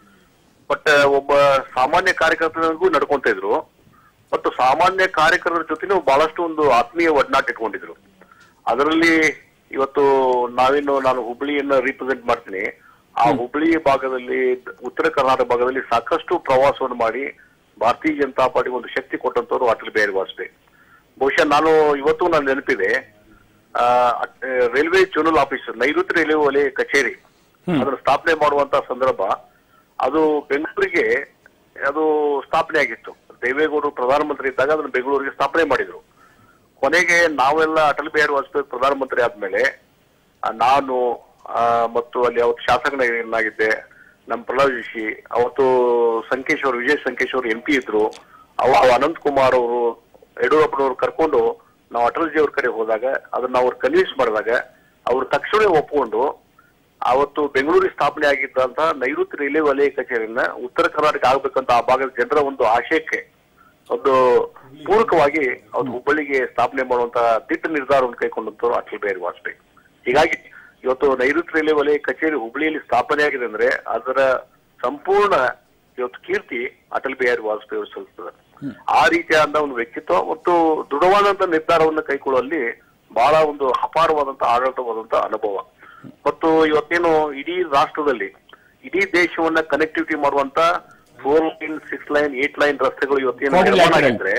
ಬಟ್ ಒಬ್ಬ ಸಾಮಾನ್ಯ ಕಾರ್ಯಕರ್ತರಿಗೂ ನಡ್ಕೊಂತ ಇದ್ರು, ಮತ್ತು ಸಾಮಾನ್ಯ ಕಾರ್ಯಕರ್ತರ ಜೊತೆನೂ ಬಹಳಷ್ಟು ಒಂದು ಆತ್ಮೀಯ ಒಡನಾಟ ಇಟ್ಕೊಂಡಿದ್ರು. ಅದರಲ್ಲಿ ಇವತ್ತು ನಾವೇನು ನಾನು ಹುಬ್ಳಿಯನ್ನ ರಿಪ್ರೆಸೆಂಟ್ ಮಾಡ್ತೀನಿ, ಆ ಹುಬ್ಳಿ ಭಾಗದಲ್ಲಿ, ಉತ್ತರ ಕರ್ನಾಟಕ ಭಾಗದಲ್ಲಿ ಸಾಕಷ್ಟು ಪ್ರವಾಸವನ್ನು ಮಾಡಿ ಭಾರತೀಯ ಜನತಾ ಪಾರ್ಟಿ ಒಂದು ಶಕ್ತಿ ಕೊಟ್ಟಂತವ್ರು ಅಟಲ್ ಬಿಹಾರಿ ವಾಜಪೇಯಿ. ಬಹುಶಃ ನಾನು ಇವತ್ತು ನಾನು ನೆನಪಿದೆ, ಆ ರೈಲ್ವೆ ಜೋನಲ್ ಆಫೀಸ್, ನೈಋತ್ಯ ರೈಲ್ವೆ ವಲಯ ಕಚೇರಿ ಅದನ್ನು ಸ್ಥಾಪನೆ ಮಾಡುವಂತ ಸಂದರ್ಭ, ಅದು ಬೆಂಗಳೂರಿಗೆ ಅದು ಸ್ಥಾಪನೆ ಆಗಿತ್ತು. ದೇವೇಗೌಡರು ಪ್ರಧಾನಮಂತ್ರಿ ಇದ್ದಾಗ ಅದನ್ನು ಬೆಂಗಳೂರಿಗೆ ಸ್ಥಾಪನೆ ಮಾಡಿದ್ರು. ಕೊನೆಗೆ ನಾವೆಲ್ಲ ಅಟಲ್ ಬಿಹಾರಿ ವಾಜಪೇಯಿ ಪ್ರಧಾನಮಂತ್ರಿ ಆದ್ಮೇಲೆ ನಾನು ಮತ್ತು ಅಲ್ಲಿ ಅವತ್ತು ಶಾಸಕನಾಗಿದ್ದೆ, ನಮ್ಮ ಪ್ರಹ್ಲಾದ್ ಜೋಶಿ, ಅವತ್ತು ಸಂಕೇಶ್ ಅವರು, ವಿಜಯ್ ಸಂಕೇಶ್ ಅವರು ಎಂ ಪಿ ಇದ್ರು, ಅವಾಗ ಅನಂತ್ ಕುಮಾರ್ ಅವರು, ಯಡಿಯೂರಪ್ಪನವ್ರು ಕರ್ಕೊಂಡು ನಾವು ಅಟಲ್ಜಿ ಅವ್ರ ಕಡೆ ಹೋದಾಗ ಅದನ್ನ ಅವ್ರು ಕನ್ವಿನ್ಸ್ ಮಾಡಿದಾಗ ಅವ್ರು ತಕ್ಷಣ ಒಪ್ಕೊಂಡು ಅವತ್ತು ಬೆಂಗಳೂರಿಗೆ ಸ್ಥಾಪನೆ ಆಗಿದ್ದಂತ ನೈಋತ್ಯ ರೈಲ್ವೆ ವಲಯ ಕಚೇರಿಯನ್ನ ಉತ್ತರ ಕರ್ನಾಟಕ ಆಗ್ಬೇಕಂತ ಆ ಭಾಗದ ಜನರ ಒಂದು ಆಶಯಕ್ಕೆ ಒಂದು ಪೂರಕವಾಗಿ ಅವ್ರು ಹುಬ್ಬಳ್ಳಿಗೆ ಸ್ಥಾಪನೆ ಮಾಡುವಂತ ದಿಟ್ಟ ನಿರ್ಧಾರವನ್ನು ಕೈಗೊಂಡಂತವ್ರು ಅಟಲ್ ಬಿಹಾರಿ ವಾಜಪೇಯಿ. ಹೀಗಾಗಿ ಇವತ್ತು ನೈಋತ್ಯ ರೈಲ್ವೆ ವಲಯ ಕಚೇರಿ ಹುಬ್ಬಳ್ಳಿಯಲ್ಲಿ ಸ್ಥಾಪನೆ ಆಗಿದೆ ಅಂದ್ರೆ ಅದರ ಸಂಪೂರ್ಣ ಇವತ್ತು ಕೀರ್ತಿ ಅಟಲ್ ಬಿಹಾರಿ ವಾಜಪೇಯಿ ಅವರು ಸಲ್ಲಿಸ್ತದೆ. ಆ ರೀತಿಯಾದ ಒಂದು ವ್ಯಕ್ತಿತ್ವ ಮತ್ತು ದೃಢವಾದಂತ ನಿರ್ಧಾರವನ್ನು ಕೈಗೊಳ್ಳುವಲ್ಲಿ ಬಹಳ ಒಂದು ಅಪಾರವಾದಂತ ಆಡಳಿತವಾದಂತ ಅನುಭವ. ಮತ್ತು ಇವತ್ತೇನು ಇಡೀ ರಾಷ್ಟ್ರದಲ್ಲಿ ಇಡೀ ದೇಶವನ್ನ ಕನೆಕ್ಟಿವಿಟಿ ಮಾಡುವಂತ four lane, six lane, eight lane ರಸ್ತೆಗಳು ಇವತ್ತೇನು ನಿರ್ಮಾಣ ಆಗಿದ್ರೆ,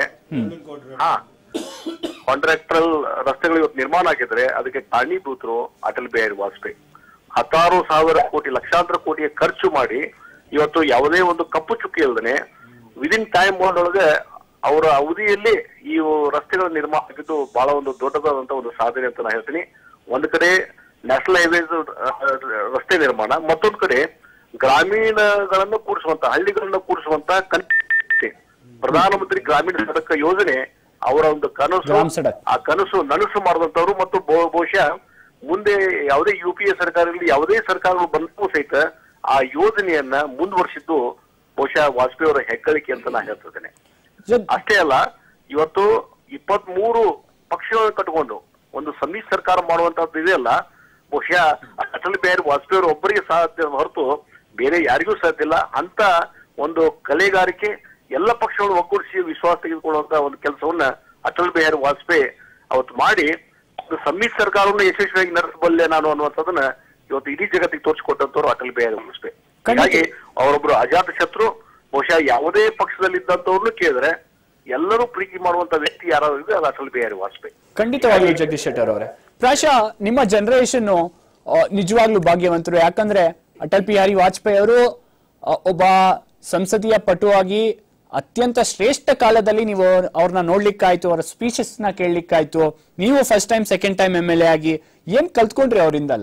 ಹಾ ಕಾಂಟ್ರಾಕ್ಟರಲ್ ರಸ್ತೆಗಳು ಇವತ್ತು ನಿರ್ಮಾಣ ಆಗಿದ್ರೆ ಅದಕ್ಕೆ ಕಾರಣೀಭೂತರು ಅಟಲ್ ಬಿಹಾರಿ ವಾಜಪೇಯಿ. ಹತ್ತಾರು ಸಾವಿರ ಕೋಟಿ, ಲಕ್ಷಾಂತರ ಕೋಟಿಯ ಖರ್ಚು ಮಾಡಿ ಇವತ್ತು ಯಾವುದೇ ಒಂದು ಕಪ್ಪು ಚುಕ್ಕಿ ಇಲ್ಲದೆ ವಿದಿನ್ ಟೈಮ್ ಒಳಗೆ ಅವರ ಅವಧಿಯಲ್ಲಿ ಈ ರಸ್ತೆಗಳ ನಿರ್ಮಾಣ ಆಗಿದ್ದು ಬಹಳ ಒಂದು ದೊಡ್ಡದಾದಂತ ಒಂದು ಸಾಧನೆ ಅಂತ ನಾನು ಹೇಳ್ತೀನಿ. ಒಂದು ಕಡೆ ನ್ಯಾಷನಲ್ ಹೈವೇಸ್ ರಸ್ತೆ ನಿರ್ಮಾಣ, ಮತ್ತೊಂದು ಕಡೆ ಗ್ರಾಮೀಣಗಳನ್ನು ಕೂಡಿಸುವಂತ ಹಳ್ಳಿಗಳನ್ನು ಕೂಡಿಸುವಂತ ಕನಸು ಪ್ರಧಾನಮಂತ್ರಿ ಗ್ರಾಮೀಣ ಸಡಕ್ ಯೋಜನೆ ಅವರ ಒಂದು ಕನಸು. ಆ ಕನಸು ನನಸು ಮಾಡಿದಂತವ್ರು ಮತ್ತು ಬಹುಶಃ ಮುಂದೆ ಯಾವುದೇ ಯು ಪಿ ಎ ಸರ್ಕಾರದಲ್ಲಿ ಯಾವುದೇ ಸರ್ಕಾರಗಳು ಬಂದರೂ ಸಹಿತ ಆ ಯೋಜನೆಯನ್ನ ಮುಂದುವರಿಸಿದ್ದು ಬಹುಶಃ ವಾಜಪೇಯಿ ಅವರ ಹೆಗ್ಗಳಿಕೆ ಅಂತ ನಾ ಹೇಳ್ತಿದ್ದೇನೆ. ಅಷ್ಟೇ ಅಲ್ಲ, ಇವತ್ತು ಇಪ್ಪತ್ತ್ ಮೂರು ಪಕ್ಷಗಳನ್ನು ಕಟ್ಟಿಕೊಂಡು ಒಂದು ಸಮ್ಮಿಶ್ರ ಸರ್ಕಾರ ಮಾಡುವಂತದ್ದು ಇದೆಯಲ್ಲ, ಬಹುಶಃ ಅಟಲ್ ಬಿಹಾರಿ ವಾಜಪೇಯಿ ಅವರು ಒಬ್ಬರಿಗೆ ಸಾಧ್ಯ ಹೊರತು ಬೇರೆ ಯಾರಿಗೂ ಸಾಧ್ಯ ಇಲ್ಲ. ಅಂತ ಒಂದು ಕಲೆಗಾರಿಕೆ ಎಲ್ಲ ಪಕ್ಷಗಳು ಒಗ್ಗೂಡಿಸಿ ವಿಶ್ವಾಸ ತೆಗೆದುಕೊಳ್ಳುವಂತ ಒಂದು ಕೆಲಸವನ್ನ ಅಟಲ್ ಬಿಹಾರಿ ವಾಜಪೇಯಿ ಅವತ್ತು ಮಾಡಿ ಸಮ್ಮಿಶ್ರ ಸರ್ಕಾರವನ್ನು ಯಶಸ್ವಿಯಾಗಿ ನಡೆಸಬಲ್ಲೆ ನಾನು ಅನ್ನುವಂಥದ್ದನ್ನ ಇವತ್ತು ಇಡೀ ಜಗತ್ತಿಗೆ ತೋರಿಸಿಕೊಟ್ಟಂತವ್ರು ಅಟಲ್ ಬಿಹಾರಿ ವಾಜಪೇಯಿ. ಹೀಗಾಗಿ ಅವರೊಬ್ರು ಅಜಾತ ಶತ್ರು. ಬಹುಶಃ ಯಾವುದೇ ಪಕ್ಷದಲ್ಲಿದ್ದಂತವ್ರನ್ನು ಕೇಳಿದ್ರೆ ಎಲ್ಲರೂ ಪ್ರೀತಿ ಮಾಡುವಂತ ವ್ಯಕ್ತಿ ಯಾರಾದ್ರೂ ಇದೆ, ಅದು ಅಟಲ್ ಬಿಹಾರಿ ವಾಜಪೇಯಿ. ಖಂಡಿತವಾಗಿಯೂ ಜಗದೀಶ್ ಶೆಟ್ಟರ್ ಅವರೇ, ಪ್ರಾಯಶಃ ನಿಮ್ಮ ಜನರೇಷನ್ ನಿಜವಾಗ್ಲೂ ಭಾಗ್ಯವಂತರು. ಯಾಕಂದ್ರೆ ಅಟಲ್ ಬಿಹಾರಿ ವಾಜಪೇಯಿ ಅವರು ಒಬ್ಬ ಸಂಸದೀಯ ಪಟುವಾಗಿ ಅತ್ಯಂತ ಶ್ರೇಷ್ಠ ಕಾಲದಲ್ಲಿ ನೀವು ಅವ್ರನ್ನ ನೋಡ್ಲಿಕ್ಕಾಯ್ತು, ಅವರ ಸ್ಪೀಚಸ್ ನ ಕೇಳಲಿಕ್ಕಾಯ್ತು. ನೀವು first time second time M L A ಆಗಿ ಏನ್ ಕಲ್ತ್ಕೊಂಡ್ರಿ ಅವರಿಂದಲ್ಲ?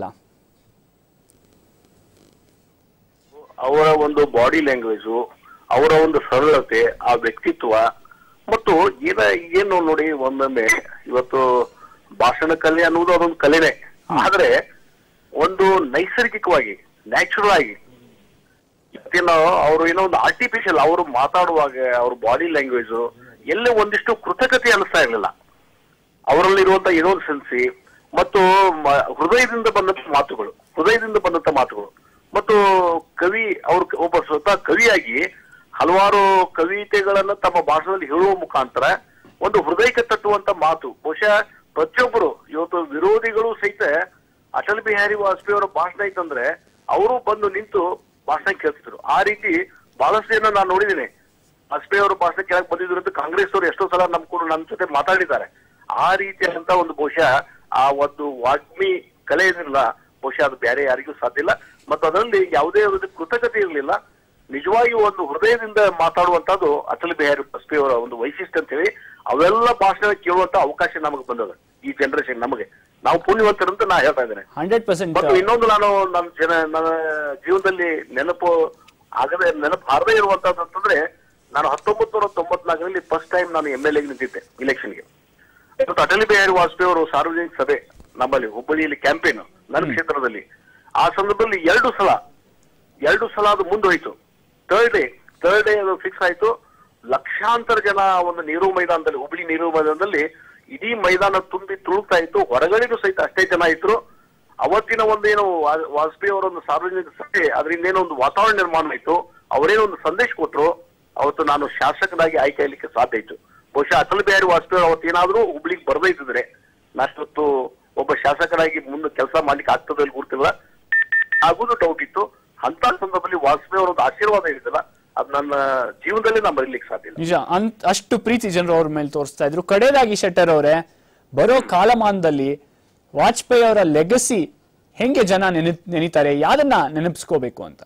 ಅವರ ಒಂದು ಬಾಡಿ ಲ್ಯಾಂಗ್ವೇಜ್, ಅವರ ಒಂದು ಸರಳತೆ, ಆ ವ್ಯಕ್ತಿತ್ವ ಮತ್ತು ಏನ ಏನು ನೋಡಿ, ಒಮ್ಮೊಮ್ಮೆ ಇವತ್ತು ಭಾಷಣ ಕಲೆ ಅನ್ನುವುದು ಅದೊಂದು ಕಲೆನೇ, ಆದ್ರೆ ಒಂದು ನೈಸರ್ಗಿಕವಾಗಿ ನ್ಯಾಚುರಲ್ ಆಗಿ ಇವತ್ತೇನೋ ಅವರು ಏನೋ ಒಂದು ಆರ್ಟಿಫಿಷಿಯಲ್ ಅವರು ಮಾತಾಡುವಾಗ ಅವ್ರ ಬಾಡಿ ಲ್ಯಾಂಗ್ವೇಜ್ ಎಲ್ಲೇ ಒಂದಿಷ್ಟು ಕೃತಕತೆ ಅನಿಸ್ತಾ ಇರಲಿಲ್ಲ. ಅವರಲ್ಲಿರುವಂತ ಇನೋಸೆನ್ಸಿ ಮತ್ತು ಹೃದಯದಿಂದ ಬಂದಂತ ಮಾತುಗಳು ಹೃದಯದಿಂದ ಬಂದಂತ ಮಾತುಗಳು ಮತ್ತು ಕವಿ ಅವ್ರ ಒಬ್ಬ ಸ್ವತಃ ಕವಿಯಾಗಿ ಹಲವಾರು ಕವಿತೆಗಳನ್ನ ತಮ್ಮ ಭಾಷಣದಲ್ಲಿ ಹೇಳುವ ಮುಖಾಂತರ ಒಂದು ಹೃದಯಕ್ಕೆ ತಟ್ಟುವಂತ ಮಾತು. ಬಹುಶಃ ಪ್ರತಿಯೊಬ್ಬರು ಇವತ್ತು ವಿರೋಧಿಗಳು ಸಹಿತ ಅಟಲ್ ಬಿಹಾರಿ ವಾಜಪೇಯಿ ಅವರ ಭಾಷಣ ಐತಂದ್ರೆ ಅವರು ಬಂದು ನಿಂತು ಭಾಷಣ ಕೇಳ್ತಿದ್ರು. ಆ ರೀತಿ ಬಹಳಷ್ಟು ಜನ ನಾನು ನೋಡಿದ್ದೀನಿ. ವಾಜಪೇಯಿ ಅವರು ಭಾಷಣ ಕೇಳಕ್ ಬಂದಿದ್ರು ಅಂತ ಕಾಂಗ್ರೆಸ್ ಅವರು ಎಷ್ಟೋ ಸಲ ನಮ್ ಕೂಡ ನಮ್ಮ ಜೊತೆ ಮಾತಾಡಿದ್ದಾರೆ. ಆ ರೀತಿಯಾದಂತ ಒಂದು ಬಹುಶಃ ಆ ಒಂದು ವಾಗ್ಮಿ ಕಲೆ ಏನಿಲ್ಲ, ಬಹುಶಃ ಅದು ಬೇರೆ ಯಾರಿಗೂ ಸಾಧ್ಯ ಇಲ್ಲ. ಮತ್ತು ಅದರಲ್ಲಿ ಯಾವುದೇ ಒಂದು ಕೃತಕತೆ ಇರಲಿಲ್ಲ. ನಿಜವಾಗಿ ಒಂದು ಹೃದಯದಿಂದ ಮಾತಾಡುವಂತದ್ದು ಅಟಲ್ ಬಿಹಾರಿ ವಾಜಪೇಯಿ ಅವರ ಒಂದು ವೈಶಿಷ್ಟ್ಯ ಅಂತ ಹೇಳಿ ಅವೆಲ್ಲ ಭಾಷಣ ಕೇಳುವಂತ ಅವಕಾಶ ನಮಗೆ ಬಂದದ ಈ ಜನರೇಷನ್. ನಮಗೆ ನಾವು ಪುಣ್ಯವಂತರಂತ ನಾ ಹೇಳ್ತಾ ಇದ್ದೇನೆ. Hundred percent. ಮತ್ತು ಇನ್ನೊಂದು ನಾನು ನನ್ನ ಜನ ನನ್ನ ಜೀವನದಲ್ಲಿ ನೆನಪು ಆಗದೆ ನೆನಪು ಹಾರದೇ ಇರುವಂತದ್ದು ಅಂತಂದ್ರೆ, ನಾನು ಹತ್ತೊಂಬತ್ತು ನೂರ ತೊಂಬತ್ನಾಲ್ಕರಲ್ಲಿ ಫಸ್ಟ್ ಟೈಮ್ ನಾನು ಎಂ ಎಲ್ ಎಗೆ ನಿಂತಿದ್ದೆ ಇಲೆಕ್ಷನ್ಗೆ. ಇವತ್ತು ಅಟಲ್ ಬಿಹಾರಿ ವಾಜಪೇಯಿ ಅವರು ಸಾರ್ವಜನಿಕ ಸಭೆ ನಮ್ಮಲ್ಲಿ ಹುಬ್ಬಳ್ಳಿಯಲ್ಲಿ ಕ್ಯಾಂಪೇನ್ ನನ್ನ ಕ್ಷೇತ್ರದಲ್ಲಿ. ಆ ಸಂದರ್ಭದಲ್ಲಿ ಎರಡು ಸಲ ಎರಡು ಸಲ ಅದು ಮುಂದೋಯ್ತು. ಥರ್ಡ್ ಡೇ ಥರ್ಡ್ ಡೇ ಅದು ಫಿಕ್ಸ್ ಆಯ್ತು. ಲಕ್ಷಾಂತರ ಜನ ಒಂದು ನೆಹರು ಮೈದಾನದಲ್ಲಿ, ಹುಬ್ಬಳ್ಳಿ ನೆಹರು ಮೈದಾನದಲ್ಲಿ ಇಡೀ ಮೈದಾನ ತುಂಬಿ ತುಳುಕ್ತಾ ಇತ್ತು. ಹೊರಗಡೆಗೂ ಸಹಿತ ಅಷ್ಟೇ ಜನ ಇದ್ರು. ಅವತ್ತಿನ ಒಂದೇನು ವಾಜಪೇಯಿ ಅವರ ಒಂದು ಸಾರ್ವಜನಿಕ ಸಭೆ, ಅದರಿಂದ ಏನೋ ಒಂದು ವಾತಾವರಣ ನಿರ್ಮಾಣ ಆಯ್ತು. ಅವರೇನೋ ಒಂದು ಸಂದೇಶ ಕೊಟ್ಟರು. ಅವತ್ತು ನಾನು ಶಾಸಕನಾಗಿ ಆಯ್ಕೆ ಆಗ್ಲಿಕ್ಕೆ ಸಾಧ್ಯ ಇತ್ತು. ಬಹುಶಃ ಅಟಲ್ ಬಿಹಾರಿ ವಾಜಪೇಯಿ ಅವತ್ತೇನಾದ್ರೂ ಹುಬ್ಳಿಗೆ ಬರದೇ ಇದ್ದಿದ್ರೆ ನಾಷ್ಟೊತ್ತು ಒಬ್ಬ ಶಾಸಕರಾಗಿ ಮುಂದೆ ಕೆಲಸ ಮಾಡ್ಲಿಕ್ಕೆ ಆಗ್ತದೆ ಅಲ್ಲಿ ಗೊತ್ತಿಲ್ಲ, ಆಗೋದು ಡೌಟ್ ಇತ್ತು. ಅಂತ ಸಂದರ್ಭದಲ್ಲಿ ವಾಜಪೇಯಿ ಅವರ ಒಂದು ಆಶೀರ್ವಾದ ಇರ್ತಲ್ಲ, ಅದು ನನ್ನ ಜೀವನದಲ್ಲಿ ನಾ ಮರೀಲಿಕ್ಕೆ ಸಾಧ್ಯ ಇಲ್ಲ. ನಿಜ, ಅಂತ ಅಷ್ಟು ಪ್ರೀತಿ ಜನರು ಅವ್ರ ಮೇಲೆ ತೋರಿಸ್ತಾ ಇದ್ರು. ಕಡೆಯದಾಗಿ ಶೆಟ್ಟರ್ ಅವರೇ, ಬರೋ ಕಾಲಮಾನದಲ್ಲಿ ವಾಜಪೇಯಿ ಅವರ ಲೆಗಸಿ ಹೆಂಗೆ ಜನ ನೆನೆ ನೆನೀತಾರೆ, ಯಾವ್ದನ್ನ ನೆನಪಿಸ್ಕೋಬೇಕು ಅಂತ?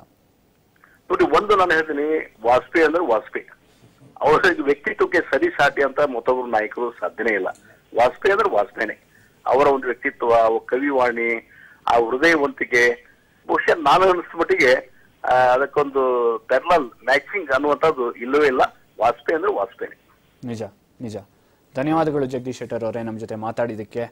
ನೋಡಿ, ಒಂದು ನಾನು ಹೇಳ್ತೀನಿ, ವಾಜಪೇಯಿ ಅಂದ್ರೆ ವಾಜಪೇಯಿ ಅವರ ವ್ಯಕ್ತಿತ್ವಕ್ಕೆ ಸರಿ ಸಾಧ್ಯ ಅಂತ ಮತ್ತೊಬ್ಬರು ನಾಯಕರು ಸಾಧ್ಯನೇ ಇಲ್ಲ. ವಾಜಪೇಯಿ ಅಂದ್ರೆ ವಾಜಪೇಯಿನೇ. ಅವರ ಒಂದು ವ್ಯಕ್ತಿತ್ವ, ಕವಿವಾಣಿ, ಆ ಹೃದಯವಂತಿಕೆ, ಬಹುಶಃ ನಾನು ಅನಿಸಿದ ಮಟ್ಟಿಗೆ ಅದಕ್ಕೊಂದು ಪ್ಯಾರಲಲ್ ಮ್ಯಾಚಿಂಗ್ ಅನ್ನುವಂಥದ್ದು ಇಲ್ಲವೇ ಇಲ್ಲ. ವಾಜಪೇಯಿ ಅಂದ್ರೆ ವಾಜಪೇಯಿ. ನಿಜ ನಿಜ. ಧನ್ಯವಾದಗಳು ಜಗದೀಶ್ ಶೆಟ್ಟರ್ ಅವರೇ ನಮ್ಮ ಜೊತೆ ಮಾತಾಡಿದ್ದಕ್ಕೆ.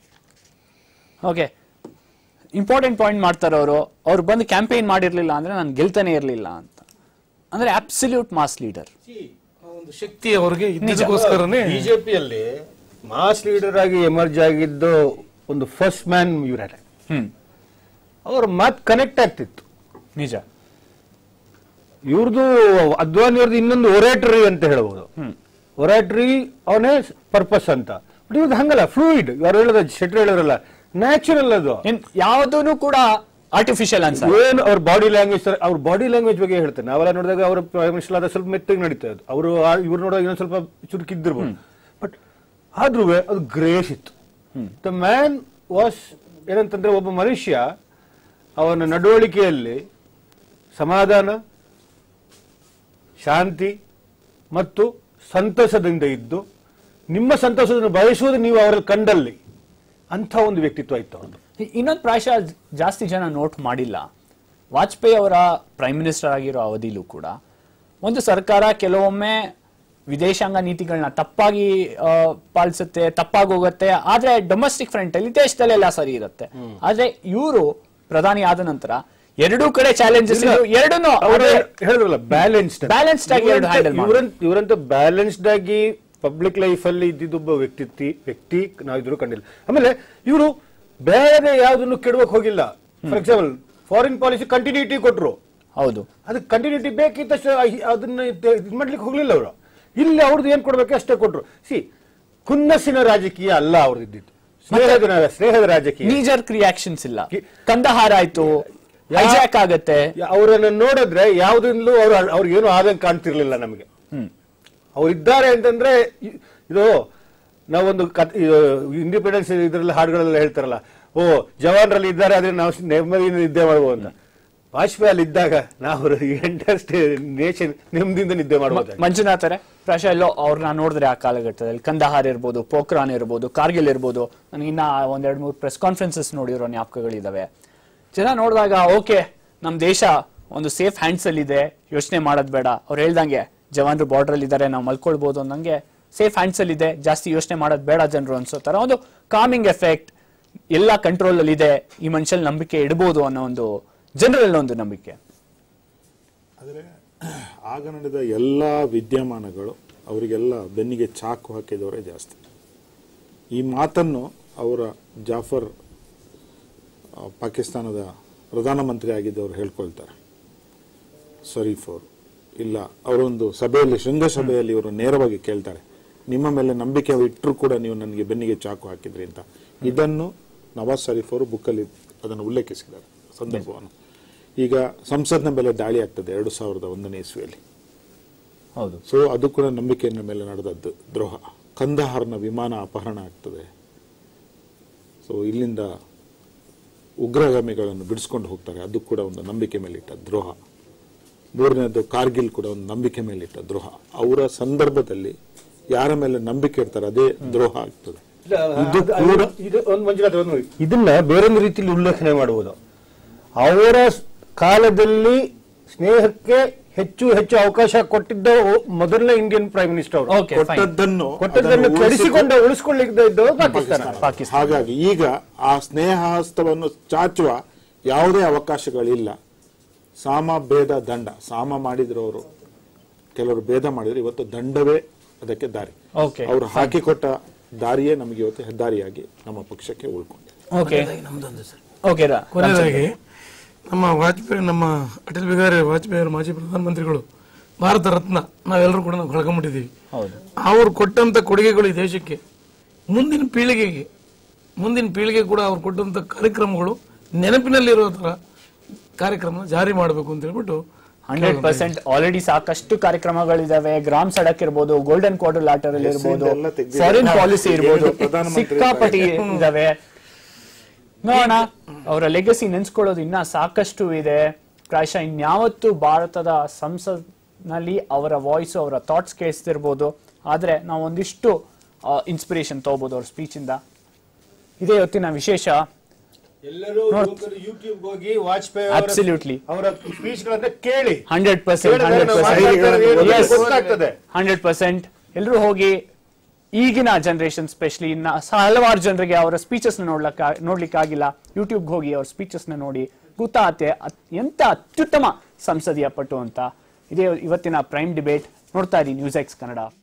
ಓಕೆ, ಇಂಪಾರ್ಟೆಂಟ್ ಪಾಯಿಂಟ್ ಮಾಡ್ತಾರೆ ಅವರು. ಅವ್ರು ಬಂದು ಕ್ಯಾಂಪೇನ್ ಮಾಡಿರ್ಲಿಲ್ಲ ಅಂದ್ರೆ ನಾನು ಗೆಲ್ತಾನೆ ಇರಲಿಲ್ಲ ಅಂತ. ಅಂದ್ರೆ ಅಬ್ಸಲ್ಯೂಟ್ ಮಾಸ್ ಲೀಡರ್, ಒಂದು ಶಕ್ತಿ ಅವರಿಗೆ ಇದಕ್ಕೋಸ್ಕರನೇ ಬಿಜೆಪಿಯಲ್ಲಿ ಮಾಸ್ ಲೀಡರ್ ಆಗಿ ಎಮರ್ಜ್ ಆಗಿದ್ದು ಒಂದು ಫಸ್ಟ್ ಮ್ಯಾನ್ ಇವರೇ. ಹ್ಮ್ ಅವ್ರ ಮಾತ್ ಕನೆಕ್ಟ್ ಆಗ್ತಿತ್ತು. ನಿಜ. ಇವ್ರದ್ದು ಅದ್ವಾನಿಯವ್ರದ್ದು ಇನ್ನೊಂದು ಒರೇಟರಿ ಅಂತ ಹೇಳ್ಬೋದು. ಒರೇಟರಿ ಅವನೇ ಪರ್ಪಸ್ ಅಂತ. ಬಟ್ ಇವ್ರದ್ದು ಹಂಗಲ್ಲ, ಫ್ಲೂಯಿಡ್. ಇವ್ರು ಹೇಳೋದು ಶೆಟ್ರ್ ಹೇಳಿದ್ರಲ್ಲ, ನ್ಯಾಚುರಲ್. ಅದು ಯಾವುದೂ ಕೂಡ ಆರ್ಟಿಫಿಷಿಯಲ್ ಅನ್ಸ. ಏನು ಅವ್ರ ಬಾಡಿ ಲ್ಯಾಂಗ್ವೇಜ್, ಅವ್ರ ಬಾಡಿ ಲ್ಯಾಂಗ್ವೇಜ್ ಬಗ್ಗೆ ಹೇಳ್ತಾರೆ. ನಾವೆಲ್ಲ ನೋಡಿದಾಗ ಅವ್ರ ಪ್ರೈಮ್ ಮಿನಿಸ್ಟರ್ ಆದ ಸ್ವಲ್ಪ ಮೆತ್ತಗೆ ನಡೀತಾ ಇತ್ತು. ಅವರು ಇವ್ರು ನೋಡುವಾಗ ಇನ್ನೊಂದು ಸ್ವಲ್ಪ ಚುರುಕಿದ್ದಿರ್ಬೋದು. ಬಟ್ ಆದ್ರೂ ಅದು ಗ್ರೇಸ್ ಇತ್ತು. ದ ಮ್ಯಾನ್ ವಾಸ್ ಏನಂತಂದ್ರೆ, ಒಬ್ಬ ಮನುಷ್ಯ ಅವನ ನಡವಳಿಕೆಯಲ್ಲಿ ಸಮಾಧಾನ, ಶಾಂತಿ ಮತ್ತು ಸಂತಸದಿಂದ ಇದ್ದು ನಿಮ್ಮ ಸಂತಸವನ್ನು ಬಯಸುವುದು ನೀವು ಅವರಲ್ಲಿ ಕಂಡಲ್ಲಿ ಅಂಥ ಒಂದು ವ್ಯಕ್ತಿತ್ವ ಇತ್ತು ಅವ್ರದ್ದು. ಇನ್ನೊಂದು ಪ್ರಾಯಶಃ ಜಾಸ್ತಿ ಜನ ನೋಟ್ ಮಾಡಿಲ್ಲ, ವಾಜಪೇಯಿ ಅವರ ಪ್ರೈಮ್ ಮಿನಿಸ್ಟರ್ ಆಗಿರೋ ಅವಧಿಲೂ ಕೂಡ ಒಂದು ಸರ್ಕಾರ ಕೆಲವೊಮ್ಮೆ ವಿದೇಶಾಂಗ ನೀತಿಗಳನ್ನ ತಪ್ಪಾಗಿ ಪಾಲಿಸುತ್ತೆ, ತಪ್ಪಾಗಿ ಹೋಗುತ್ತೆ. ಆದ್ರೆ ಡೊಮೆಸ್ಟಿಕ್ ಫ್ರಂಟ್ ಅಲ್ಲಿ ದೇಶದಲ್ಲೆಲ್ಲ ಸರಿ ಇರುತ್ತೆ. ಆದ್ರೆ ಇವರು ಪ್ರಧಾನಿ ಆದ ನಂತರ ಎರಡೂ ಕಡೆ ಚಾಲೆಂಜಸ್ ಎರಡನ್ನೂ ಹೇಳಿದ್ರಲ್ಲ ಬ್ಯಾಲೆನ್ಸ್ಡ್ ಬ್ಯಾಲೆನ್ಸ್ಡ್ ಆಗಿ ಎರಡು ಹ್ಯಾಂಡಲ್ ಮಾಡಿ. ಇವರಂತ ಬ್ಯಾಲೆನ್ಸ್ಡ್ ಆಗಿ ಪಬ್ಲಿಕ್ ಲೈಫ್ ಅಲ್ಲಿ ಇದ್ದಿದ್ದೊಬ್ಬ ವ್ಯಕ್ತಿ ವ್ಯಕ್ತಿ ನಾವಿದ್ರು ಕಂಡಿಲ್ಲ. ಆಮೇಲೆ ಇವರು ಬೇರೆ ಯಾವ್ದನ್ನು ಕೆಡವಕ್ ಹೋಗಿಲ್ಲ. For example foreign policy continuity ಕೊಟ್ರು, ಹೌದು, ಅದಕ್ಕೆ ಕಂಟಿನ್ಯೂಟಿ ಬೇಕಿದ್ದಷ್ಟು ಅದನ್ನ ಇದು ಮಾಡ್ಲಿಕ್ಕೆ ಹೋಗ್ಲಿಲ್ಲ ಅವರು. ಇಲ್ಲಿ ಅವ್ರದ್ದು ಏನ್ ಕೊಡ್ಬೇಕು ಅಷ್ಟೇ ಕೊಟ್ರು. ಸಿ ಕುನ್ನಸ್ಸಿನ ರಾಜಕೀಯ ಅಲ್ಲ ಅವ್ರದ್ದು ಇದ್ದಿದ್ದು, ಸ್ನೇಹದ ಸ್ನೇಹದ ರಾಜಕೀಯ. ನೀಜರ್ಕ್ ರಿಯಾಕ್ಷನ್ಸ್ ಇಲ್ಲ. ಕಂದಹಾರ ಆಯ್ತು, ಹೈಜಾಕ್ ಆಗತ್ತೆ. ಅವರನ್ನ ನೋಡಿದ್ರೆ ಯಾವ್ದಿಂದಲೂ ಅವ್ರು ಅವ್ರಿಗೇನು ಆದಂಗೆ ಕಾಣ್ತಿರ್ಲಿಲ್ಲ ನಮಗೆ. ಅವ್ರಿದ್ದಾರೆ ಅಂತಂದ್ರೆ ಇದು ನಾವೊಂದು ಇಂಡಿಪೆಂಡೆನ್ಸ್ ಇದ್ರಲ್ಲಿ ಹಾಡುಗಳೆಲ್ಲ ಹೇಳ್ತಾರಲ್ಲ, ಓ ಜವಾನ್ರಲ್ಲಿ ಇದ್ದಾರೆ ಆದ್ರೆ ನಾವು ನೆಮ್ಮದಿಯಿಂದ ನಿದ್ದೆ ಮಾಡ್ಬೋದು ಅಂತ. ವಾಜಪೇಯಿ ಅಲ್ಲಿ ಇದ್ದಾಗ ನಾವು ಎಂಟರ್ ನೇಷನ್ ನೆಮ್ಮದಿಯಿಂದ ನಿದ್ದೆ ಮಾಡ್ಬೋದು. ಮಂಜುನಾಥರೇ, ಪ್ರಾಯಶಃ ಎಲ್ಲೋ ಅವ್ರನ್ನ ನೋಡಿದ್ರೆ ಆ ಕಾಲಘಟ್ಟದಲ್ಲಿ ಕಂದಹಾರ್ ಇರ್ಬೋದು, ಪೋಖ್ರಾನ್ ಇರ್ಬೋದು, ಕಾರ್ಗಿಲ್ ಇರ್ಬೋದು, ನನಗಿನ್ನ ಒಂದೆರಡು ಮೂರು ಪ್ರೆಸ್ ಕಾನ್ಫರೆನ್ಸಸ್ ನೋಡಿರೋ ಜ್ಞಾಪಕಗಳಿದಾವೆ. ಜನ ನೋಡಿದಾಗ ಓಕೆ ನಮ್ ದೇಶ ಒಂದು ಸೇಫ್ ಹ್ಯಾಂಡ್ಸ್ ಅಲ್ಲಿ ಇದೆ, ಯೋಚನೆ ಮಾಡೋದ್ ಬೇಡ. ಅವ್ರು ಹೇಳ್ದಂಗೆ ಜವಾನ್ರು ಬಾರ್ಡರ್ ಅಲ್ಲಿ ಇದ್ದಾರೆ, ನಾವು ಮಲ್ಕೊಳ್ಬಹುದು ಅನ್ನಂಗೆ ಸೇಫ್ ಹ್ಯಾಂಡ್ಸ್ ಅಲ್ಲಿ ಇದೆ, ಜಾಸ್ತಿ ಯೋಚನೆ ಮಾಡೋದ್ ಬೇಡ ಜನರು ಅನ್ಸೋ ತರ ಒಂದು ಕಾಮಿಂಗ್ ಎಫೆಕ್ಟ್, ಎಲ್ಲ ಕಂಟ್ರೋಲ್ ಅಲ್ಲಿ ಇದೆ, ಈ ಮನುಷ್ಯಲ್ಲಿ ನಂಬಿಕೆ ಇಡಬಹುದು ಅನ್ನೋ ಒಂದು ಜನರಲ್ಲಿ ಒಂದು ನಂಬಿಕೆ. ಆದರೆ ಆಗ ನಡೆದ ಎಲ್ಲ ವಿದ್ಯಮಾನಗಳು ಅವರಿಗೆಲ್ಲ ಬೆನ್ನಿಗೆ ಚಾಕು ಹಾಕಿದವರೇ ಜಾಸ್ತಿ. ಈ ಮಾತನ್ನು ಅವರ ಜಾಫರ್ ಪಾಕಿಸ್ತಾನದ ಪ್ರಧಾನಮಂತ್ರಿ ಆಗಿದ್ದವರು ಹೇಳ್ಕೊಳ್ತಾರೆ. ಶರೀಫ್ ಅವರು ಇಲ್ಲ, ಅವರೊಂದು ಸಭೆಯಲ್ಲಿ ಶೃಂಗಸಭೆಯಲ್ಲಿ ಇವರು ನೇರವಾಗಿ ಕೇಳ್ತಾರೆ, ನಿಮ್ಮ ಮೇಲೆ ನಂಬಿಕೆ ಇಟ್ಟರು ಕೂಡ ನೀವು ನನಗೆ ಬೆನ್ನಿಗೆ ಚಾಕು ಹಾಕಿದ್ರಿ ಅಂತ. ಇದನ್ನು ನವಾಜ್ ಶರೀಫ್ ಅವರು ಬುಕ್ಕಲ್ಲಿ ಅದನ್ನು ಉಲ್ಲೇಖಿಸಿದ್ದಾರೆ ಸಂದರ್ಭವನ್ನು. ಈಗ ಸಂಸತ್ನ ಮೇಲೆ ದಾಳಿ ಆಗ್ತದೆ ಎರಡು ಸಾವಿರದ ಒಂದನೇ ಇಸ್ವಿಯಲ್ಲಿ. ಹೌದು. ಸೊ ಅದು ಕೂಡ ನಂಬಿಕೆಯ ಮೇಲೆ ನಡೆದದ್ದು ದ್ರೋಹ. ಕಂದಹಾರ್ನ ವಿಮಾನ ಅಪಹರಣ ಆಗ್ತದೆ. ಸೊ ಇಲ್ಲಿಂದ ಉಗ್ರಗಾಮಿಗಳನ್ನು ಬಿಡಿಸ್ಕೊಂಡು ಹೋಗ್ತಾರೆ, ಅದು ಕೂಡ ಒಂದು ನಂಬಿಕೆ ಮೇಲಿಟ್ಟ ದ್ರೋಹ. ಮೂರನೇದು ಕಾರ್ಗಿಲ್ ಕೂಡ ಒಂದು ನಂಬಿಕೆ ಮೇಲಿಟ್ಟ ದ್ರೋಹ. ಅವರ ಸಂದರ್ಭದಲ್ಲಿ ಯಾರ ಮೇಲೆ ನಂಬಿಕೆ ಇರ್ತಾರೆ ಅದೇ ದ್ರೋಹ ಆಗ್ತದೆ. ಇದನ್ನ ಬೇರೊಂದು ರೀತಿಯಲ್ಲಿ ಉಲ್ಲೇಖನೆ ಮಾಡುವುದು, ಅವರ ಕಾಲದಲ್ಲಿ ಸ್ನೇಹಕ್ಕೆ ಹೆಚ್ಚು ಹೆಚ್ಚು ಅವಕಾಶ ಕೊಟ್ಟಿದ್ದ ಮೊದಲನೇ ಇಂಡಿಯನ್ ಪ್ರೈಮ್ ಮಿನಿಸ್ಟರ್ ಅವರು ಕೊಟ್ಟದ್ದನ್ನು ಕೊಟ್ಟದ್ದನ್ನು ಕೆಡಿಸಿಕೊಂಡು ಉಳಿಸಿಕೊಳ್ಳಿದ್ದು ಪಾಕಿಸ್ತಾನ. ಹಾಗಾಗಿ ಈಗ ಆ ಸ್ನೇಹ ಹಸ್ತವನ್ನು ಚಾಚುವ ಯಾವುದೇ ಅವಕಾಶಗಳಿಲ್ಲ. ಸಾಮ ಭೇದ ದಂಡ, ಸಾಮ ಮಾಡಿದ್ರು ಅವರು, ಕೆಲವರು ಭೇದ ಮಾಡಿದ್ರು, ಇವತ್ತು ದಂಡವೇ ಅದಕ್ಕೆ ದಾರಿ. ಅವರು ಹಾಕಿಕೊಟ್ಟ ದಾರಿಯೇ ನಮಗೆ ಇವತ್ತು ಹೆದ್ದಾರಿಯಾಗಿ ನಮ್ಮ ಪಕ್ಷಕ್ಕೆ ಉಳ್ಕೊಂಡಿದೆ. ಕೊನೆಯದಾಗಿ ನಮ್ಮ ವಾಜಪೇಯಿ, ನಮ್ಮ ಅಟಲ್ ಬಿಹಾರಿ ವಾಜಪೇಯಿ ಅವರು ಮಾಜಿ ಪ್ರಧಾನಮಂತ್ರಿಗಳು, ಭಾರತ ರತ್ನ ನಾವೆಲ್ಲರೂ ಕೂಡ ನಾವು ಕಳ್ಕೊಂಡ್ಬಿಟ್ಟಿದ್ದೀವಿ. ಅವರು ಕೊಟ್ಟಂತ ಕೊಡುಗೆಗಳು ಈ ದೇಶಕ್ಕೆ, ಮುಂದಿನ ಪೀಳಿಗೆಗೆ ಮುಂದಿನ ಪೀಳಿಗೆ ಕೂಡ ಅವ್ರು ಕೊಟ್ಟಂತ ಕಾರ್ಯಕ್ರಮಗಳು ನೆನಪಿನಲ್ಲಿರೋ ತರ ಕಾರ್ಯಕ್ರಮ ಜಾರಿ ಮಾಡಬೇಕು ಅಂತ ಹೇಳ್ಬಿಟ್ಟು ಹಂಡ್ರೆಡ್ ಪರ್ಸೆಂಟ್ ಆಲ್ರೆಡಿ ಸಾಕಷ್ಟು ಕಾರ್ಯಕ್ರಮಗಳಿದಾವೆ. ಗ್ರಾಮ್ ಸಡಕ್ ಇರ್ಬೋದು, ಗೋಲ್ಡನ್ ಕ್ವಾಡ್ರಿಲ್ಯಾಟರಲ್ ಅಲ್ಲಿ ಇರ್ಬೋದು, ಫಾರಿನ್ ಪಾಲಿಸಿ ಇರ್ಬೋದು, ಸಿಕ್ಕಾಪಟ್ಟಿ ಇದಾವೆ. ನೋಡೋಣ, ಅವರ ಲೆಗಸಿ ನೆನ್ಸ್ಕೊಳ್ಳೋದು ಇನ್ನ ಸಾಕಷ್ಟು ಇದೆ. ಪ್ರಾಯಶಃ ಇನ್ಯಾವತ್ತು ಭಾರತದ ಸಂಸತ್ನಲ್ಲಿ ಅವರ ವಾಯ್ಸ್, ಅವರ ಥಾಟ್ಸ್ ಕೇಳಿಸ್ತಿರ್ಬೋದು. ಆದ್ರೆ ನಾವು ಒಂದಿಷ್ಟು ಇನ್ಸ್ಪಿರೇಷನ್ ತಗೋಬಹುದು ಅವ್ರ ಸ್ಪೀಚ್ ಇಂದ. ಇದೇ ಇವತ್ತಿನ ವಿಶೇಷ. ಎಲ್ಲರೂ ಯೂಟ್ಯೂಬ್ ಹೋಗಿ ವಾಜಪೇಯಿ ಅಬ್ಸಲ್ಯೂಟ್ಲಿ ಅವರ ಸ್ಪೀಚ್ ಗಳನ್ನ ಕೇಳಿ. ಹಂಡ್ರೆಡ್ ಪರ್ಸೆಂಟ್ ಹಂಡ್ರೆಡ್ ಪರ್ಸೆಂಟ್ ಎಲ್ಲರೂ ಹೋಗಿ, ಈಗಿನ ಜನರೇಷನ್ ಸ್ಪೆಷಲಿ ಇನ್ನ ಹಲವಾರು ಜನರಿಗೆ ಅವರ ಸ್ಪೀಚಸ್ ನೋಡ್ಲಕ್ಕ ನೋಡ್ಲಿಕ್ಕಾಗಿಲ್ಲ, ಯೂಟ್ಯೂಬ್ ಹೋಗಿ ಅವ್ರ ಸ್ಪೀಚಸ್ ನ ನೋಡಿ ಗೊತ್ತಾಗುತ್ತೆ ಎಂತ ಅತ್ಯುತ್ತಮ ಸಂಸದೀಯ ಪಟು ಅಂತ. ಇದೇ ಇವತ್ತಿನ ಪ್ರೈಮ್ ಡಿಬೇಟ್. ನೋಡ್ತಾ ಇರಿ ನ್ಯೂಸ್ ಎಕ್ಸ್ ಕನ್ನಡ.